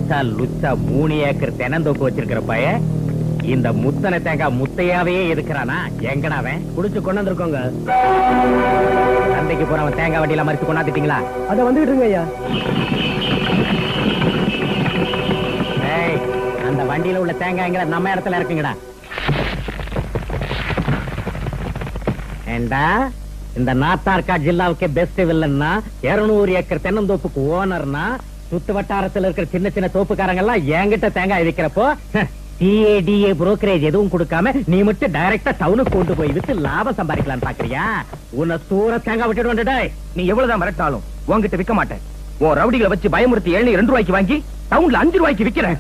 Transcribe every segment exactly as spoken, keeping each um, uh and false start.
லச்சா லுச்சா மூணு ஏக்கர் தென்னந்தோப்பு வச்சிருக்கிற பைய இந்த முத்தனை தேங்காய் முத்தையாவே எதுக்குறானா? எங்கடாவன் குடிச்சு கொண்டு வந்திருக்கோங்க. சந்தைக்கு போறவன் தேங்காய் வண்டியில மறிச்சு கொண்டாந்துட்டீங்களா? அத வந்துகிட்டு இருங்க ஐயா. ஏய், அந்த வண்டியில உள்ள தேங்காய்ங்கிற நம்ம இடத்துல இருக்குங்கடா. ஏண்டா இந்த நாத்தார்கா ஜில்லாவுக்கு பெஸ்ட் வில்லன்னா இருநூறு ஏக்கர் தென்னந்தோப்புக்கு ஓனர்னா சுத்து வட்டாரத்தில் இருக்கிற சின்ன சின்ன தோப்புக்காரங்க எல்லாம் என்கிட்ட தேங்காய் விற்கிறப்போ டிஏடிஏ புரோக்கரேஜ் எதுவும் கொடுக்காம நீ மட்டும் டைரக்டா டவுனுக்கு கொண்டு போய் வித்து லாபம் சம்பாதிக்கலாம் பாக்குறியா? உன்னை தூர தேங்காய் விட்டுட்டு வந்துட்டே. நீ எவ்வளவுதான் மிரட்டாலும் உன்கிட்ட விற்க மாட்டேன். உன் ரவுடிகளை வச்சு பயமுறுத்தி ஏழு ரெண்டு ரூபாய்க்கு வாங்கி டவுன்ல அஞ்சு ரூபாய்க்கு விக்கிறேன்.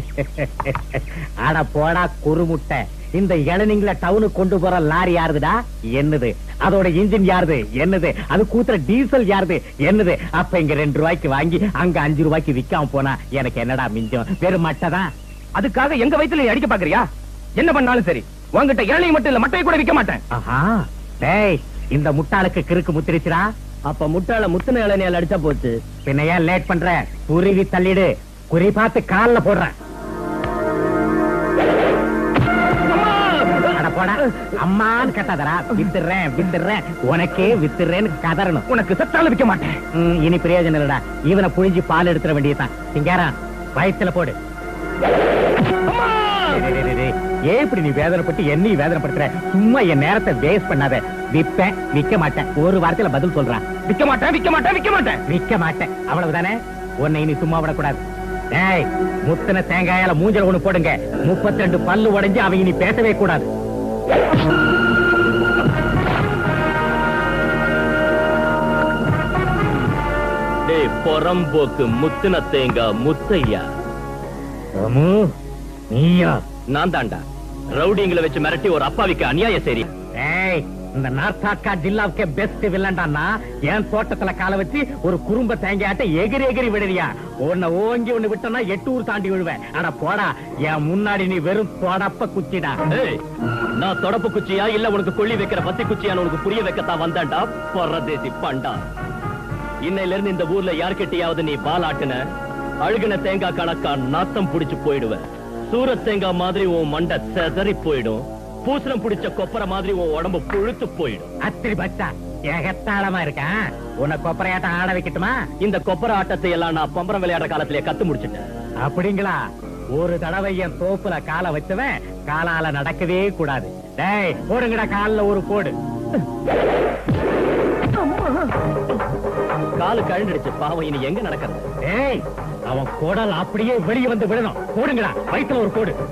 அட போடா குறுமுட்டை. இந்த இளநீங்கள டவுனுக்கு கொண்டு போற லாரி யாருதுடா? என்னது? அதோட இன்ஜின் யாருது? என்னது? அது கூத்துற டீசல் யாருது? என்னது? அப்ப இங்க ரெண்டு ரூபாய்க்கு வாங்கி அங்க அஞ்சு ரூபாய்க்கு விக்காம போனா எனக்கு என்னடா மிஞ்சம்? வெறும் மட்டை தான். அதுக்காக எங்க வயித்துல நீ அடிக்க பாக்குறியா? என்ன பண்ணாலும் சரி, உன்கிட்ட இளநீ மட்டும் இல்ல மட்டையை கூட விற்க மாட்டேன். ஆஹா, டேய், இந்த முட்டாளுக்கு கிறுக்கு முத்திருச்சுடா. அப்ப முட்டாள முத்துன இளநியால் அடிச்சா போச்சு. பின்ன ஏன் லேட் பண்ற? குருவி தள்ளிடு. குறி பார்த்து கால்ல போடுறேன். அம்மான்னு கட்டாதரா. வித்துறேன் வித்துறேன் உனக்கே வித்துறேன்னு கதறணும். உனக்கு சத்தால விற்க மாட்டேன். இனி பிரயோஜனம் இல்லடா. இவனை புழிஞ்சு பால் எடுத்துட வேண்டியதான். சிங்காரா வயசுல போடு. ஏன் இப்படி நீ வேதனைப்பட்டு என்னையும் வேதனைப்படுத்துற? சும்மா என் நேரத்தை வேஸ்ட் பண்ணாத. விப்பேன் விக்க மாட்டேன். ஒரு வாரத்துல பதில் சொல்றான். விக்க மாட்டேன் விக்க மாட்டேன் விக்க மாட்டேன் விக்க மாட்டேன் அவ்வளவுதானே? உன்னை இனி சும்மா விடக்கூடாது. ஏய், முத்தன தேங்காயால மூஞ்சல் ஒண்ணு போடுங்க. முப்பத்தி ரெண்டு பல்லு உடைஞ்சு அவங்க இனி பேசவே கூடாது. பொறம்போக்கு முத்துன தேங்காய் முத்தையா. நீயா? நான் தாண்டா ரவுடிங்களை வச்சு மிரட்டி ஒரு அப்பாவிக்கு அநியாயம் சரி. ஏய், இந்த நார்த்தாக்கா ஜில்லாவுக்கே பெஸ்ட் வில்லண்டானா என் தோட்டத்துல கால வச்சு ஒரு குறும்ப தேங்காட்ட எகிரி எகிரி விடுறியா? உன்னை ஓங்கி ஒண்ணு விட்டனா எட்டு ஊர் தாண்டி விழுவேன். ஆனா போடா, என் முன்னாடி நீ வெறும் தொடப்ப குச்சிடா. நான் தொடப்பு குச்சியா இல்ல உனக்கு கொள்ளி வைக்கிற பத்தி குச்சியான்னு உனக்கு புரிய வைக்கத்தான் வந்தாண்டா பொறதேசி பண்டா. இன்னையில இருந்து இந்த ஊர்ல யார்கிட்டயாவது நீ பாலாட்டுன அழுகின தேங்காய் கணக்கா நாத்தம் புடிச்சு போயிடுவேன். சூரத் தேங்காய் மாதிரி உன் மண்டை செதறி போயிடும். பூசணம் பிடிச்ச கொப்பரை மாதிரி உன் உடம்பு புழுத்து போயிடும். அத்திரி பச்சா ஏகத்தாளமா இருக்கான். உன்னை கொப்பரையாட்டம் ஆட வைக்கட்டுமா? இந்த கொப்பரை ஆட்டத்தை எல்லாம் நான் பம்பரம் விளையாடுற காலத்திலேயே கத்து முடிச்சுட்டேன். அப்படிங்களா? ஒரு தடவை என் தோப்புல காலை வச்சவன் காலால நடக்கவே கூடாது. டேய், போடுங்கடா கால்ல ஒரு போடு. காலு கழண்டுடுச்சு பாவம். இனி எங்க நடக்கிறது? ஏய், அவன் குடல் அப்படியே வெளியே வந்து விடணும். போடுங்கடா வயித்துல ஒரு போடு.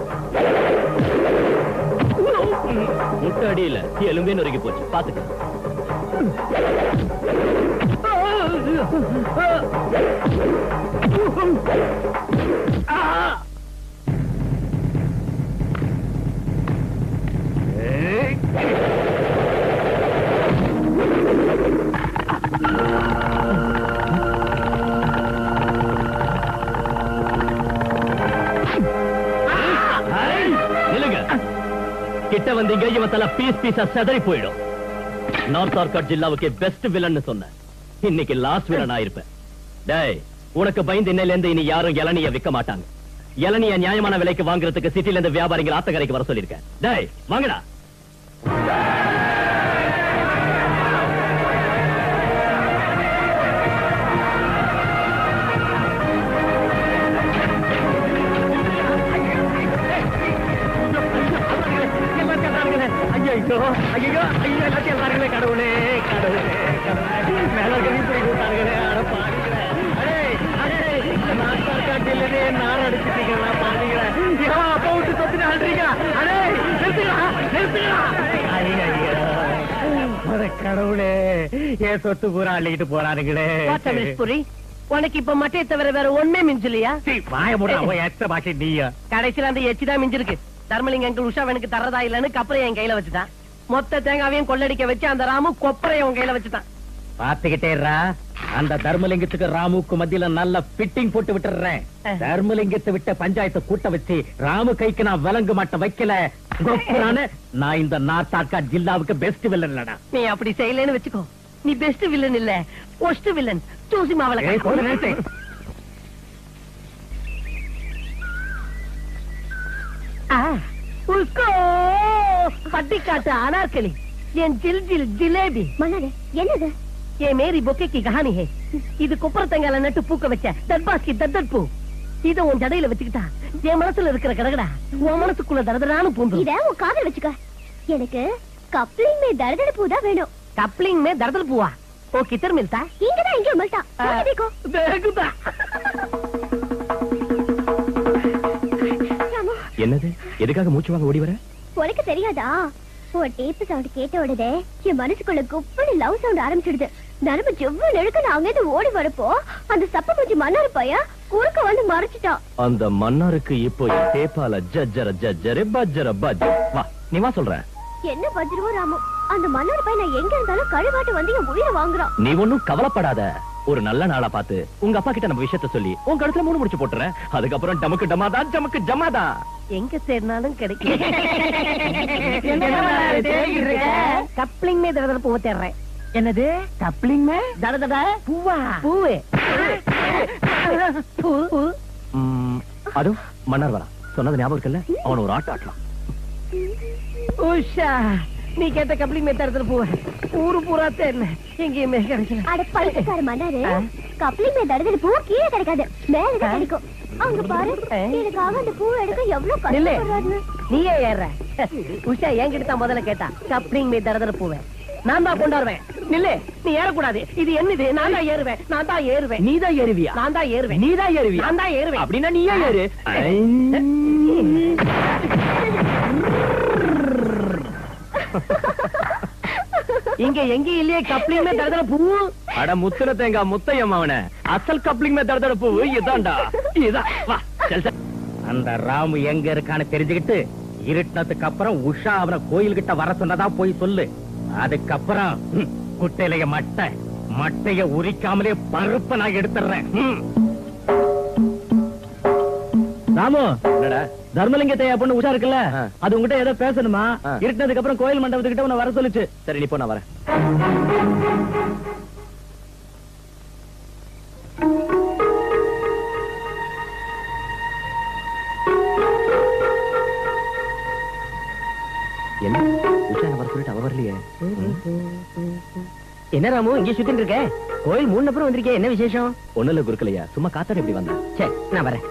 முட்டை அடியில எலும்பே நொறுக்கி போச்சு. பாத்துக்க. கிட்ட வந்தீங்க இவன் தலை பீஸ் பீஸா செதறி போயிடும். நார்த் ஆர்காட் ஜில்லாவுக்கு பெஸ்ட் வில்லன் சொன்ன இன்னைக்கு லாஸ்ட் வில்லன் ஆயிருப்பேன். டேய், உனக்கு பயந்து இன்னையில இருந்து இனி யாரும் இளநிய விற்க மாட்டாங்க. இளநிய நியாயமான விலைக்கு வாங்குறதுக்கு சிட்டில இருந்து வியாபாரிகள் ஆத்தக்கரைக்கு வர சொல்லிருக்கேன். டேய் வாங்கடா. ஐயோ ஐயோ எல்லாத்தையும் எல்லாருங்களே கடவுளே கடவுளே மேலர்களையும் போய் கூட்டாங்களே. அட பாருங்களே, அடே அடே நாட்டாக்காட்டிலே நார் அடிச்சுட்டீங்களா? பாருங்களே, அப்பா விட்டு சொத்து ஆடுறீங்க. அடே நிறுத்துங்களா நிறுத்துங்களா. ஐயோ கடவுளே, ஏன் சொத்து பூரா அள்ளிக்கிட்டு போறானுங்களே. உனக்கு இப்ப மட்டையை தவிர வேற ஒண்ணுமே மிஞ்சலையா? வாய மூடா போய் எச்ச பாக்கி நீயா. கடைசியில அந்த எச்சிதான் மிஞ்சிருக்கு. தர்மலிங்க அங்கிள் உஷாவனுக்கு தரதா இல்லன்னு கப்பரை என் கையில வச்சுட்டான். மொத்த தேங்காவையும் கொள்ளடிக்க வச்சு அந்த ராமு கொப்பரை உன் கையில வச்சுட்டான். பாத்துக்கிட்டேரா, அந்த தர்மலிங்கத்துக்கு ராமுக்கு மத்தியில நல்ல பிட்டிங் போட்டு விட்டுறேன். தர்மலிங்கத்தை விட்ட பஞ்சாயத்தை கூட்ட வச்சு ராமு கைக்கு நான் விலங்கு மாட்ட வைக்கல. நான் இந்த நார்த் ஆர்காட் ஜில்லாவுக்கு பெஸ்ட் வில்லன் இல்லடா. நீ அப்படி செய்யலன்னு வச்சுக்கோ, நீ பெஸ்ட் வில்லன் இல்ல, ஒஸ்ட் வில்லன். தூசி மாவளை பட்டிக்காட்டு அனார்கலி என் ஜில் ஜில் ஜிலேபி மன்னாரே என்னது ये मेरी बोके की कहानी है இது குப்பரத்தங்கால நட்டு பூக்க வச்ச தர்பாஸ்கி தத்தட் பூ இத உன் ஜடையில வச்சுக்கிட்டா என் மனசுல இருக்கிற கடகடா உன் மனசுக்குள்ள தரதரான பூந்து இத உன் காதல வச்சுக்க எனக்கு கப்ளிங் மே दर्दड़ பூ தான் வேணும் कपलिंग में दर्दल पूआ वो किधर मिलता है இங்க தான் இங்க मिलता போய் देखो देखता ராமு என்னது எதுக்காக மூச்சு வாங்க ஓடி வர உனக்கு தெரியாதா ஒரு டேப் சவுண்ட் கேட்ட உடனே என் மனசுக்குள்ள குப்பன லவ் சவுண்ட் ஆரம்பிச்சிடுது நரம்பு ஜெவ்வு நெழுக்க நான் அங்கே ஓடி வரப்போ அந்த சப்ப மூஞ்சி மன்னார் பையா குறுக்க வந்து மறைச்சிட்டான் அந்த மன்னாருக்கு இப்போ என் டேப்பால ஜஜ்ஜர ஜஜ்ஜர பஜ்ஜர பஜ் வா நீ வா சொல்ற என்ன பஜ்ருவோ ராமு அந்த மன்னார் பையன் நான் எங்க இருந்தாலும் கழுவாட்டு வந்து என் உயிரை வாங்குறான் நீ ஒண்ணும் கவலைப்படாத ஒரு நல்ல நாளா பார்த்து உங்க அப்பா கிட்ட நம்ம விஷயத்த சொல்லி உங்க இடத்துல மூணு முடிச்சு போட்டுறேன் அதுக்கப்புறம் டமக்கு டமாதா ஜமக்கு ஜமாதா எங்க தேடினாலும் கிடைக்கும் கப்ளிங் மே தடதட பூவை தேடுறேன் என்னது கப்ளிங் மே தடதட பூவா பூவே பூ பூ அது மன்னர் வரா சொன்னது ஞாபகம் இருக்குல்ல அவன் ஒரு ஆட்ட ஆட்டலாம் உஷா நீ கேட்ட கப்ளிங் மே தடதட பூவை ஊரு பூரா தேடின எங்கேயுமே கிடைக்கல அட பைத்தியக்கார மன்னாரு கப்ளிங் மே தடதட பூ கீழே கிடைக்காது மேல தான் கிடைக்கும் அங்க பாரு எனக்காக அந்த பூ எடுக்க எவ்வளவு கஷ்டப்படுறாரு நீயே ஏற உஷா என்கிட்ட தான் முதல்ல கேட்டா கப்ளிங் மே தடதட பூவை நான் தான் கொண்டாடுவேன் நில்லு நீ ஏறக்கூடாது இது என்னது நான் தான் ஏறுவேன் நான் தான் ஏறுவேன் நீ தான் ஏறுவியா நான் தான் ஏறுவேன் நீ தான் ஏறுவியா நான் தான் ஏறுவேன் அப்படின்னா நீயே ஏறு இங்க எங்க இல்லையே கப்ளிங் மே தடதட பூ அட முத்துன தேங்காய் முத்தையம் அவன அசல் கப்ளிங் மே தடதட பூ இதான்டா இதான் வா சல் சல் அந்த ராமு எங்க இருக்கான்னு தெரிஞ்சுக்கிட்டு இருட்டினதுக்கு அப்புறம் உஷா அவனை கோயில்கிட்ட வர சொன்னதா போய் சொல்லு அதுக்கப்புறம் ம், குட்டையிலைய மட்டை மட்டைய உரிக்காமலே பருப்ப நான் எடுத்துறேன் ராமு என்னடா தர்மலிங்கத்தையா பொண்ணு உஷா இருக்குல்ல ஆ. அது உங்ககிட்ட ஏதோ பேசணுமா ஆ. இருட்டினதுக்கு அப்புறம் கோயில் மண்டபத்துக்கிட்ட உன்னை வர சொல்லுச்சு சரி நீ போ நான் வரேன் என்ன உஷா என்ன வர சொல்லிட்டு அவ வரலையே என்ன ராமு இங்க சுத்திட்டு இருக்க கோயில் மூணு அப்புறம் வந்திருக்கே என்ன விசேஷம் ஒண்ணு இல்ல குறுக்கலையா சும்மா காத்தாடி எப்படி வந்தேன் சே நான் வரேன்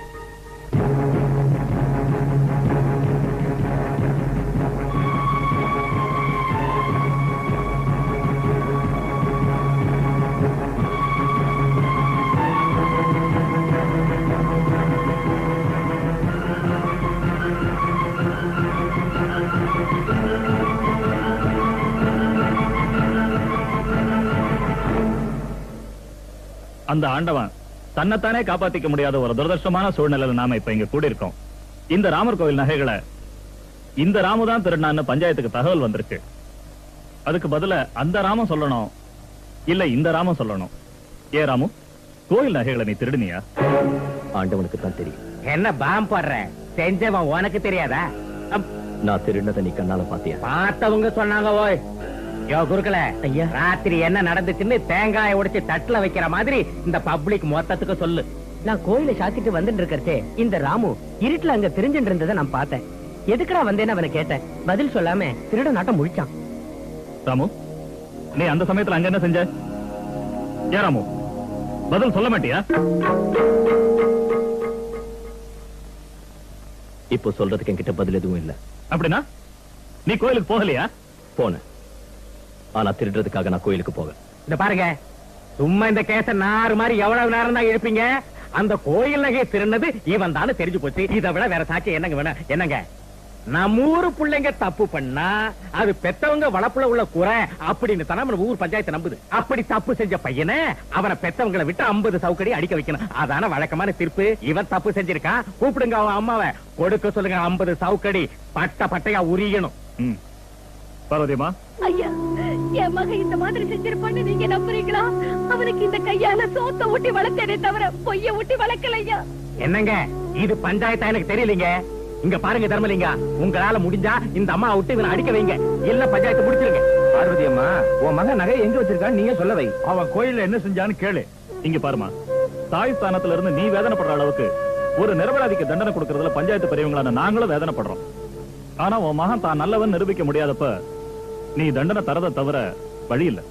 அந்த ஆண்டவன் தன்னைத்தானே காப்பாத்திக்க முடியாத ஒரு துரதிருஷ்டமான சூழ்நிலையில நாம இப்ப இங்க கூடியிருக்கோம். இந்த ராமர் கோவில் நகைகளை இந்த ராமுதான் திருடினான்னு பஞ்சாயத்துக்கு தகவல் வந்திருக்கு. அதுக்கு பதிலா அந்த ராமன் சொல்லணும் இல்ல இந்த ராமன் சொல்லணும். ஏ ராமு, கோவில் நகைகளை நீ திருடினியா? ஆண்டவனுக்கு தான் தெரியும். என்ன பாம் போடுற செஞ்சவன் உனக்கு தெரியாதா? அம், நான் திருடினதை நீ கண்ணால பாத்தியா? பார்த்தவங்க சொன்னாங்க. ஓய் யோ குருக்கள ஐயா, ராத்திரி என்ன நடந்துச்சுன்னு தேங்காய உடைச்சு தட்டுல வைக்கிற மாதிரி இந்த பப்ளிக் மொத்தத்துக்கு சொல்லு. நான் கோயில சாத்திட்டு வந்துட்டு இருக்கறதே இந்த ராமு இருட்டுல அங்க தெரிஞ்சுட்டு இருந்ததை நான் பார்த்தேன். எதுக்குடா வந்தேன்னு அவனை கேட்டேன். பதில் சொல்லாம திருட நாட்டம் முழிச்சான். ராமு, நீ அந்த சமயத்துல அங்க என்ன செஞ்ச? ஏ ராமு, பதில் சொல்ல மாட்டியா? இப்போ சொல்றதுக்கு என்கிட்ட பதில் எதுவும் இல்ல. அப்படின்னா நீ கோயிலுக்கு போகலையா? போன, ஆனா திருடுறதுக்காக நான் கோயிலுக்கு போக. இந்த பாருங்க, சும்மா இந்த கேச நாறு மாதிரி எவ்வளவு நேரம் தான் இருப்பீங்க? அந்த கோயில் நகையை திருநது இவன் தானே தெரிஞ்சு போச்சு. இதை விட வேற சாட்சி என்னங்க வேணும்? என்னங்க, நம்ம ஊரு பிள்ளைங்க தப்பு பண்ணா அது பெத்தவங்க வளப்புல உள்ள குறை அப்படின்னு தானே நம்ம ஊர் பஞ்சாயத்து நம்புது. அப்படி தப்பு செஞ்ச பையனை அவனை பெத்தவங்களை விட்டு ஐம்பது சவுக்கடி அடிக்க வைக்கணும். அதான வழக்கமான தீர்ப்பு. இவன் தப்பு செஞ்சிருக்கான், கூப்பிடுங்க அவன் அம்மாவை, கொடுக்க சொல்லுங்க ஐம்பது சவுக்கடி, பட்ட பட்டையா உரியணும். ம். பார்வதியம்மா, ஐயா, என் மகன் இந்த மாதிரி செஞ்சிருப்பான்னு நீங்க நம்புறீங்களா? அவனுக்கு இந்த கையால சோத்த ஊட்டி வளர்த்தேனே தவிர பொய்ய ஊட்டி வளர்க்கலையா. என்னங்க இது பஞ்சாயத்தா எனக்கு தெரியலீங்க. இங்க பாருங்க தர்மலிங்கா, உங்களால முடிஞ்சா இந்த அம்மா விட்டு இவனை அடிக்க வைங்க, இல்ல பஞ்சாயத்து முடிச்சிருங்க. பார்வதி அம்மா, உன் மகன் நகை எங்க வச்சிருக்கான்னு நீங்க சொல்ல வை. அவன் கோயில்ல என்ன செஞ்சான்னு கேளு. இங்க பாருமா, தாய் ஸ்தானத்துல இருந்து நீ வேதனைப்படுற அளவுக்கு ஒரு நிரபராதிக்கு தண்டனை கொடுக்கறதுல பஞ்சாயத்து பெரியவங்களான நாங்களும் வேதனைப்படுறோம். ஆனா உன் மகன் தான் நல்லவன் நிரூபிக்க முடியாதப்ப நீ தண்டனை தரத தவிர வழி இல்லை.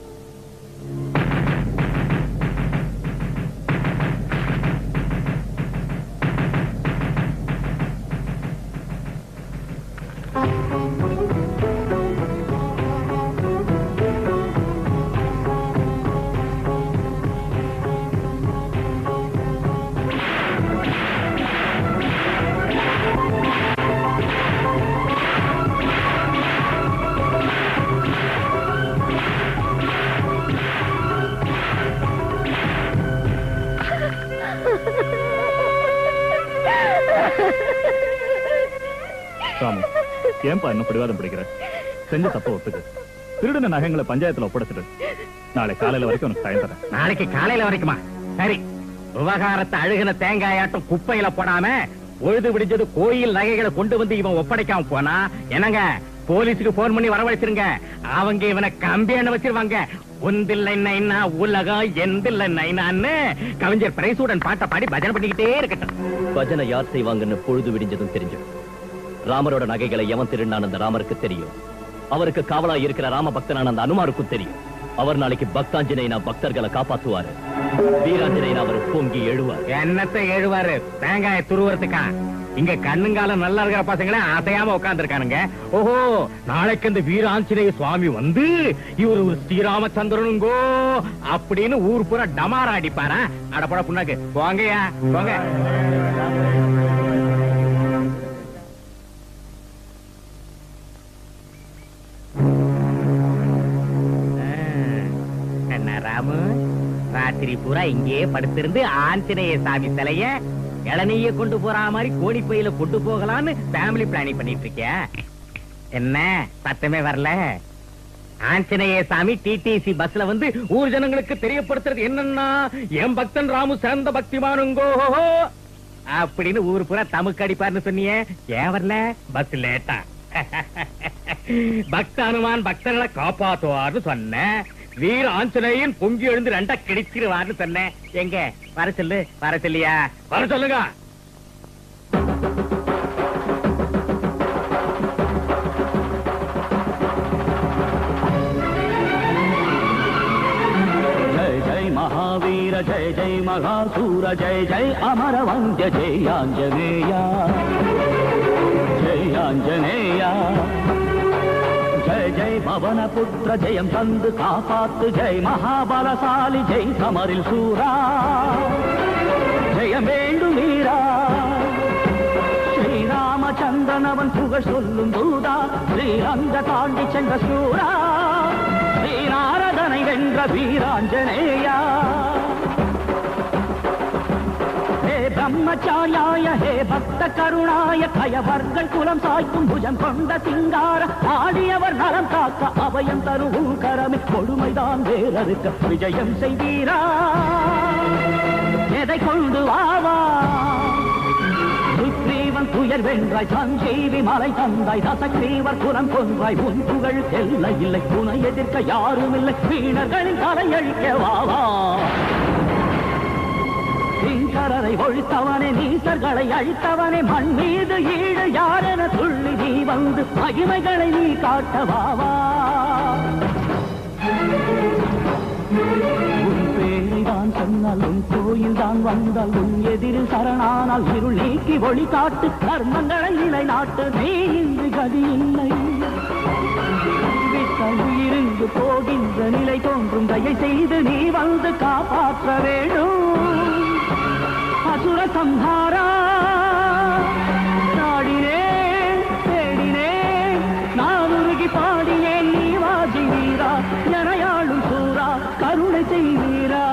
ஏன்பா என்ன பிடிவாதம் பிடிக்கிற? செஞ்ச தப்ப ஒத்துக்கு. திருடின நகைங்களை பஞ்சாயத்துல ஒப்படைச்சிட்டு நாளை காலையில வரைக்கும் உனக்கு டைம் தரேன். நாளைக்கு காலையில வரைக்குமா? சரி, விவகாரத்தை அழுகின தேங்காயாட்டம் குப்பையில போடாம பொழுது விடிஞ்சது கோயில் நகைகளை கொண்டு வந்து இவன் ஒப்படைக்காம போனா என்னங்க போலீஸுக்கு போன் பண்ணி வரவழைச்சிருங்க. அவங்க இவனை கம்பி எண்ண வச்சிருவாங்க. ஒன்றில்லை நைனா உலகம் எந்தில்லை நைனான்னு கவிஞர் பிரைசூடன் பாட்டை பாடி பஜனை பண்ணிக்கிட்டே இருக்கட்டும். பஜனை யார் செய்வாங்கன்னு பொழுது விடிஞ்சதும் தெரிஞ்சு ராமரோட நகைகளை எவன் திருநான் அந்த ராமருக்கு தெரியும். அவருக்கு காவலா இருக்கிற ராம பக்தனான அந்த அனுமாருக்கும் தெரியும். அவர் நாளைக்கு பக்தாஞ்சனைனா பக்தர்களை காப்பாத்துவாரு. வீராஞ்சனைனா அவர் பொங்கி எழுவார். என்னத்தை எழுவாரு? தேங்காய துருவறதுக்கா? இங்க கண்ணுங்காலம் நல்லா இருக்கிற பசங்களே அசையாம உட்கார்ந்து இருக்கானுங்க. ஓஹோ, நாளைக்கு இந்த வீராஞ்சనేய சுவாமி வந்து இவரு ஒரு ஸ்ரீராமச்சந்திரனுங்கோ அப்படின்னு ஊர் பூரா டமாரா அடிப்பாரா? அடப்பட புண்ணாக்கு போங்கயா போங்க. ராமு ராத்திரி பூரா இங்கே படுத்திருந்து ஆஞ்சநேய சாமி சிலைய இளநீய கொண்டு போற மாதிரி கோணி பையில கொண்டு போகலான்னு ஃபேமிலி பிளானிங் பண்ணிட்டு இருக்கிய. என்ன சத்தமே வரல? ஆஞ்சநேய சாமி டிடிசி பஸ்ல வந்து ஊர் ஜனங்களுக்கு தெரியப்படுத்துறது என்னன்னா என் பக்தன் ராமு சிறந்த பக்திமானுங்கோ அப்படின்னு ஊர் பூரா தமுக்கு அடிப்பாருன்னு சொன்னியே. ஏன் வரல? பஸ் லேட்டா. பக்த அனுமான் பக்தர்களை காப்பாத்துவார்னு சொன்ன. வீர ஆஞ்சநேயன் பொங்கி எழுந்து ரெண்டா கிடைச்சிருவார்னு சொன்னேன். எங்க வர சொல்லு? வர சொல்லியா? வர சொல்லுங்க. ஜெய் ஜெய் மகாவீர ஜெய் ஜெய் மகாசூர ஜெய் ஜெய் அமர வந்திய ஜெய் ஆஞ்சநேயா ஜெய் ஆஞ்சநேயா ஜெய் ஜெய் பவன புத்திர ஜெயம் தந்து காப்பாத்து ஜெய் மகாபலசாலி ஜெய் சமரில் சூரா ஜெயம் வேண்டும் வீரா ஸ்ரீராமச்சந்திரன் அவன் புகழ் சொல்லும் தூதா ஸ்ரீரங்க தாண்டி சென்ற சூரா ஸ்ரீநாரதனை வென்ற வீராஞ்சனேயா பிரம்மச்சாரியாய ஹே பக்த கருணாய கயவர்கள் குலம் சாய்க்கும் புஜம் கொண்ட சிங்கார ஆடியவர் நலம் காக்க அபயம் தரும் கரமே கொடுமைதான் வேறறுக்க விஜயம் செய்வீரா எதை கொண்டு வாவா சுக்ரீவன் துயர் வென்றாய் சஞ்சீவி மலை தந்தாய் தசக்ரீவர் குலம் கொன்றாய் உன் புகழ் எல்லை இல்லை துணை எதிர்க்க யாரும் இல்லை வீணர்களின் தலையழிக்க வாவா சிங்கரரை ஒழித்தவனே நீசர்களை அழித்தவனே மண் மீது ஈடு யாரென துள்ளி நீ வந்து மகிமைகளை நீ காட்டவாவா உன் பேரை தான் சொன்னால் உன் கோயில் தான் வந்தால் உன் எதிரில் சரணானால் இருள் நீக்கி ஒளி காட்டு கர்மங்களை நிலைநாட்டு நீ இன்று கதி இல்லை உயிரிந்து போகின்ற நிலை தோன்றும் தயை செய்து நீ வந்து காப்பாற்ற வேண்டும் அசுர சம்ஹாரா நாடினேன் தேடினேன் நான் உருகி பாடினேன் நீ வாசி வீரா எனையாளும் சூரா கருணை செய்வீரா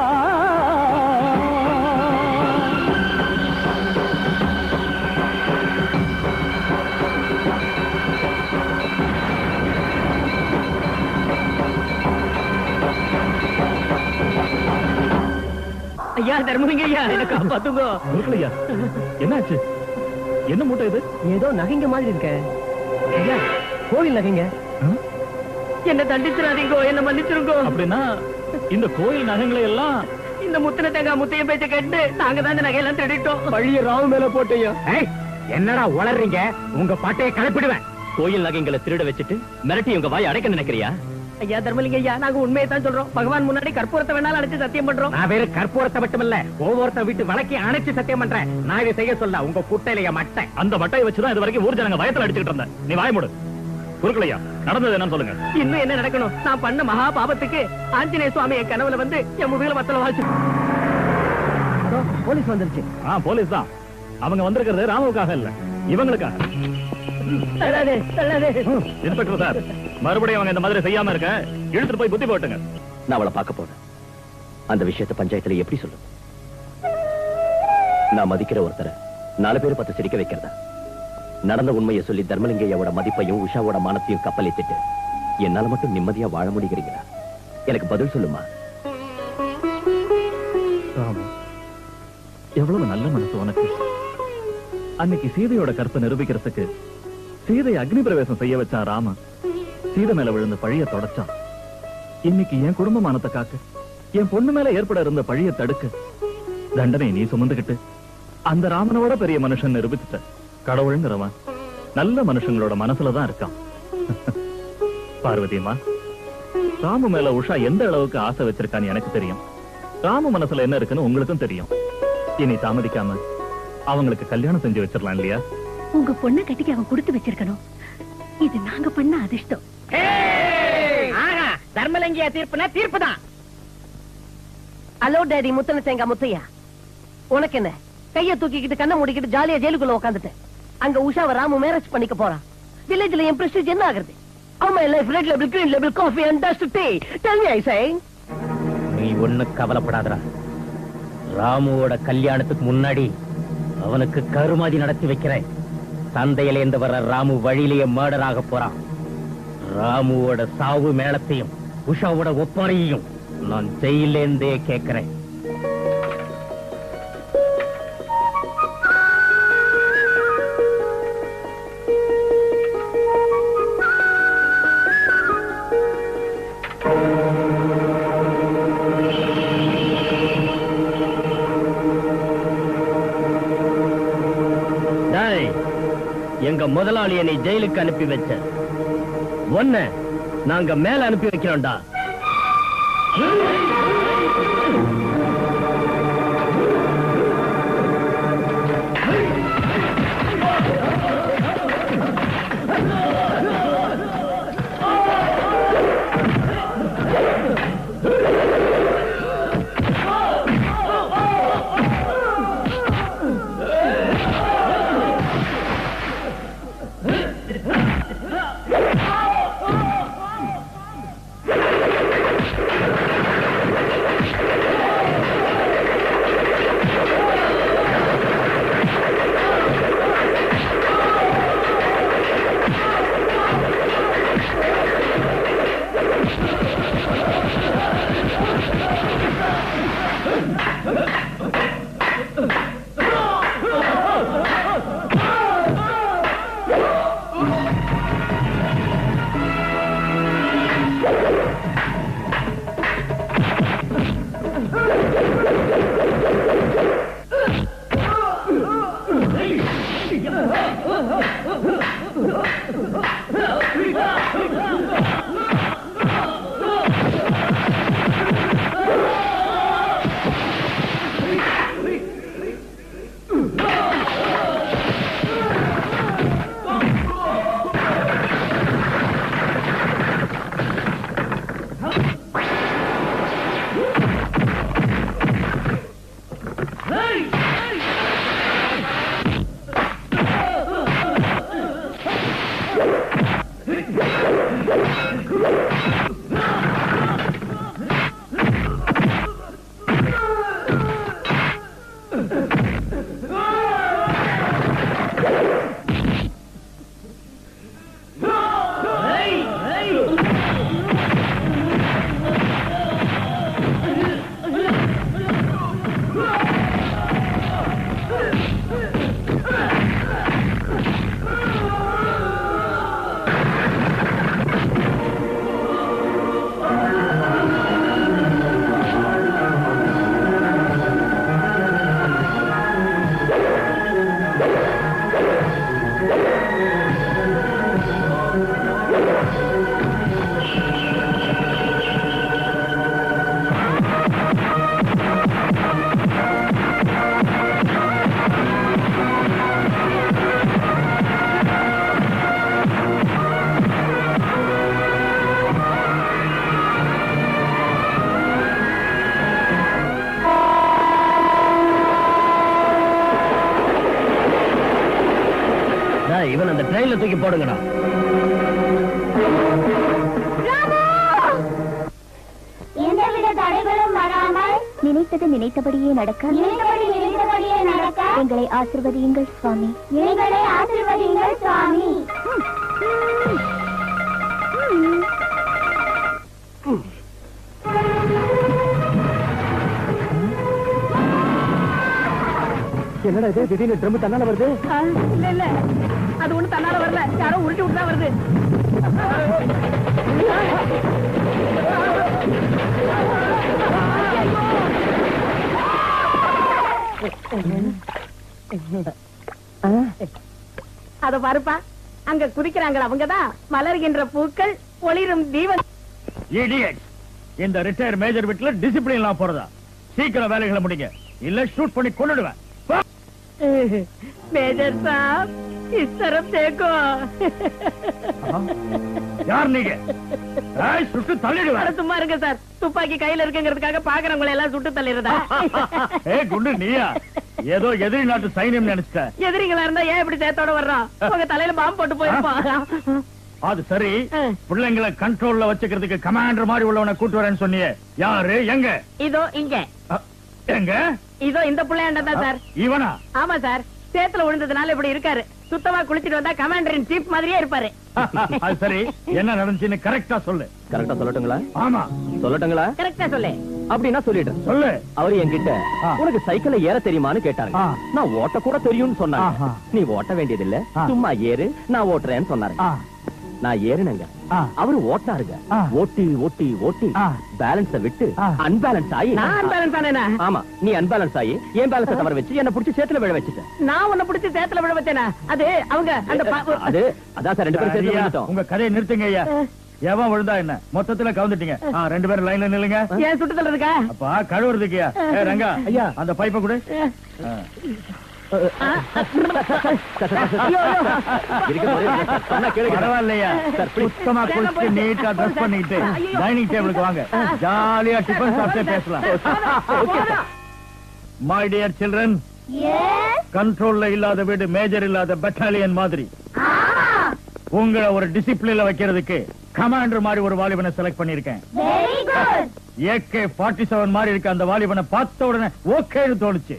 ஐயா தர்மலிங்க ஐயா என்ன காப்பாத்துங்க. என்னாச்சு? என்ன மூட்டை இது? ஏதோ நகைங்க மாதிரி இருக்க. ஐயா கோயில் நகைங்க. என்ன தண்டிச்சிடாதீங்கோ, என்ன மன்னிச்சிருங்கோ. அப்படின்னா இந்த கோயில் நகைங்களை எல்லாம் இந்த முத்தின தேங்காய் முத்தைய பேச்ச கேட்டு நாங்க தான் இந்த நகையெல்லாம் திருடிட்டோம். பழிய ராவு மேல போட்டீங்க. என்னடா உளறீங்க? உங்க பாட்டையை கலப்பிடுவேன். கோயில் நகைங்களை திருட வச்சுட்டு மிரட்டி உங்க வாயை அடைக்க நினைக்கிறியா? ஐயா தர்மலிங்க ஐயா, நாங்க உண்மையை தான் சொல்றோம். பகவான் முன்னாடி கற்பூரத்தை வேணாலும் அடைச்சு சத்தியம் பண்றோம். நான் வேற கற்பூரத்தை மட்டுமல்ல, ஒவ்வொருத்த வீட்டு வழக்கி அணைச்சு சத்தியம் பண்றேன். நான் இதை செய்ய சொல்ல உங்க குட்டையில மட்டை. அந்த மட்டையை வச்சுதான் இது வரைக்கும் ஊர் ஜனங்க பயத்துல அடிச்சுக்கிட்டு இருந்தேன். நீ வாய மூடு. குறுக்கலையா, நடந்தது என்னன்னு சொல்லுங்க. இன்னும் என்ன நடக்கணும்? நான் பண்ண மகா பாபத்துக்கு ஆஞ்சநேய சுவாமி என் கனவுல வந்து என் முதுகுல வத்தல வாச்சு. போலீஸ் வந்துருச்சு. ஆ, போலீஸ் தான். அவங்க வந்திருக்கிறது ராமுவுக்காக இல்ல, இவங்களுக்காக. இன்ஸ்பெக்டர் சார், மறுபடியும் அவங்க இந்த மாதிரி செய்யாம இருக்க இழுத்துட்டு போய் புத்தி போட்டுங்க. நான் அவளை பார்க்க போறேன். அந்த விஷயத்தை பஞ்சாயத்துல எப்படி சொல்லு? நான் மதிக்கிற ஒருத்தரை நாலு பேர் பத்து சிரிக்க வைக்கிறதா? நடந்த உண்மையை சொல்லி தர்மலிங்கையோட மதிப்பையும் உஷாவோட மானத்தையும் கப்பலித்திட்டு என்னால மட்டும் நிம்மதியா வாழ முடிகிறீங்களா? எனக்கு பதில் சொல்லுமா. ராமு, எவ்வளவு நல்ல மனசு உனக்கு. அன்னைக்கு சீதையோட கற்பை நிரூபிக்கிறதுக்கு சீதை அக்னி பிரவேசம் செய்ய வச்சான் ராம. சீதை மேல விழுந்த பழிய தொடச்சான். இன்னைக்கு என் குடும்பமானத்தை காக்க, என் பொண்ணு மேல ஏற்பட இருந்த பழிய தடுக்க தண்டனை நீ சுமந்துகிட்டு அந்த ராமனோட பெரிய மனுஷன் நிரூபிச்சுட்ட. கடவுள்ங்கிறவன் நல்ல மனுஷங்களோட மனசுலதான் இருக்கான். பார்வதியம்மா, ராமு மேல உஷா எந்த அளவுக்கு ஆசை வச்சிருக்கான்னு எனக்கு தெரியும். ராமு மனசுல என்ன இருக்குன்னு உங்களுக்கும் தெரியும். இனி தாமதிக்காம அவங்களுக்கு கல்யாணம் செஞ்சு வச்சிடலாம் இல்லையா? உங்க பொண்ணை கட்டிக்கு அவன் கொடுத்து வச்சிருக்கணும். இது நாங்க பண்ண அதிர்ஷ்டம். தர்மலிங்கியா தீர்ப்புனா தீர்ப்பு தான். ஹலோ டேடி முத்தன தேங்காய் முத்தையா, உனக்கு என்ன? கைய தூக்கிக்கிட்டு கண்ணை மூடிக்கிட்டு ஜாலியா ஜெயிலுக்குள்ள உட்காந்துட்டு அங்க உஷாவை ராமு மேரேஜ் பண்ணிக்க போறான். வில்லேஜ்ல என் பிரஸ்டீஜ் என்ன ஆகுறது? Oh my life, red label, green label, coffee and dust tea. Tell me, I say. நீ ஒண்ணு கவலைப்படாதடா. ராமுவோட கல்யாணத்துக்கு முன்னாடி அவனுக்கு கருமாதி நடத்தி வைக்கிறேன். சந்தையில இருந்து வர ராமு வழியிலேயே மர்டர் ஆக போறான். ராமுவோட சாவு மேளத்தையும் உஷாவோட ஒப்பாரையும் நான் ஜெயிலேந்தே கேட்கிறேன். எங்க முதலாளியை நீ ஜெயிலுக்கு அனுப்பி வச்ச ஒன்ன நாங்க மேல அனுப்பி வைக்கிறோம்டா. இவன் அந்த ட்ரெயின்ல தூக்கி போடுங்கடா. எந்தவித தடைகளும் வராமல் நினைத்தது நினைத்தபடியே நடக்க நினைத்தபடியே நடக்க எங்களை ஆசீர்வதியுங்கள் சுவாமி. எங்களை ஆசீர்வதியுங்கள் சுவாமி. என்னடா இது திடீர்னு ட்ரம் தன்னால வருது? இல்ல இல்ல அது ஒண்ணு தன்னால வரல, யாரோ உருட்டி விட்டுதான் வருது. அத பாருப்பா, அங்க குதிக்கிறாங்களா அவங்கதான் மலர்கின்ற பூக்கள் ஒளிரும் தீபம். இந்த ரிட்டையர் மேஜர் வீட்டுல டிசிப்ளின் எல்லாம் போறதா? சீக்கிரம் வேலைகளை முடிங்க, இல்ல ஷூட் பண்ணி கொண்டுடுவேன். மேஜர் சாப் இஸ் तरफ देखो. யார் நீங்க? சுட்டு தள்ளிடுவேன். சும்மா இருங்க சார், துப்பாக்கி கையில இருக்குங்கிறதுக்காக பாக்குறவங்களை எல்லாம் சுட்டு தள்ளிடுறதா? ஏ குண்டு நீயா? ஏதோ எதிரி நாட்டு சைன்யம் நினைச்சிட்ட. எதிரிகளா இருந்தா ஏன் இப்படி சேத்தோட வர்றோம்? உங்க தலையில பாம்பு போட்டு போயிருப்பான். அது சரி, பிள்ளைங்களை கண்ட்ரோல்ல வச்சுக்கிறதுக்கு கமாண்டர் மாதிரி உள்ளவனை கூட்டு வரேன்னு சொன்னியே, யாரு? எங்க? இதோ இங்க. எங்க? இதோ இந்த பிள்ளையாண்டா சார். இவனா? ஆமா சார், சேத்துல விழுந்ததுனால இப்படி இருக்காரு. சுத்தமா குளிச்சிட்டு வந்தா கமாண்டரின் சீஃப் மாதிரியே இருப்பாரு. அது சரி, என்ன நடந்துச்சுன்னு கரெக்டா சொல்லு. கரெக்டா சொல்லட்டுங்களா? ஆமா சொல்லட்டுங்களா? கரெக்டா சொல்லு. அப்படின்னா சொல்லிட்டு சொல்லு. அவரு என்கிட்ட உனக்கு சைக்கிள்ல ஏற தெரியுமான்னு கேட்டாரு. நான் ஓட்ட கூட தெரியும்னு சொன்னாங்க. நீ ஓட்ட வேண்டியது இல்ல, சும்மா ஏறு, நான் ஓட்டுறேன்னு சொன்னாரு. நான் ஏறினங்க, அவரு ஓட்டாருங்க. ஓட்டி ஓட்டி ஓட்டி பேலன்ஸ விட்டு அன்பேலன்ஸ் ஆகி. நான் அன்பேலன்ஸ் ஆனேனா? ஆமா, நீ அன்பேலன்ஸ் ஆகி என் பேலன்ஸ தவற வச்சு என்ன புடிச்சு சேத்துல விழ வச்சுட்ட. நான் உன்னை புடிச்சு சேத்துல விழ வச்சேனா? அது அவங்க அந்த அது அதான் சார், ரெண்டு பேரும் சேர்த்து விழுந்துட்டோம். உங்க கதையை நிறுத்துங்க ஐயா. எவன் விழுந்தா என்ன? மொத்தத்துல கவுந்துட்டீங்க. ரெண்டு பேரும் லைன்ல நில்லுங்க. ஏன் சுட்டு தள்ளுறதுக்கா? அப்பா கழுவுறதுக்குயா? ரங்கா ஐயா, அந்த பைப்பை கொடு. பரவாயில்லையா, சுத்தமா குளிச்சு நீட்டா ட்ரெஸ் பண்ணிட்டு டைனிங் டேபிளுக்கு வாங்க, ஜாலியா டிஃபன் சாப்பிட்டே பேசலாம். மை டியர் சில்ட்ரன், கண்ட்ரோல்ல இல்லாத வீடு மேஜர் இல்லாத பெட்டாலியன் மாதிரி. உங்களை ஒரு டிசிப்ளின்ல வைக்கிறதுக்கு கமாண்டர் மாதிரி ஒரு வாலிபனை செலக்ட் பண்ணிருக்கேன். ஏகே நாற்பத்தி ஏழு மாதிரி இருக்க அந்த வாலிபனை பார்த்த உடனே ஓகேன்னு தோணுச்சு.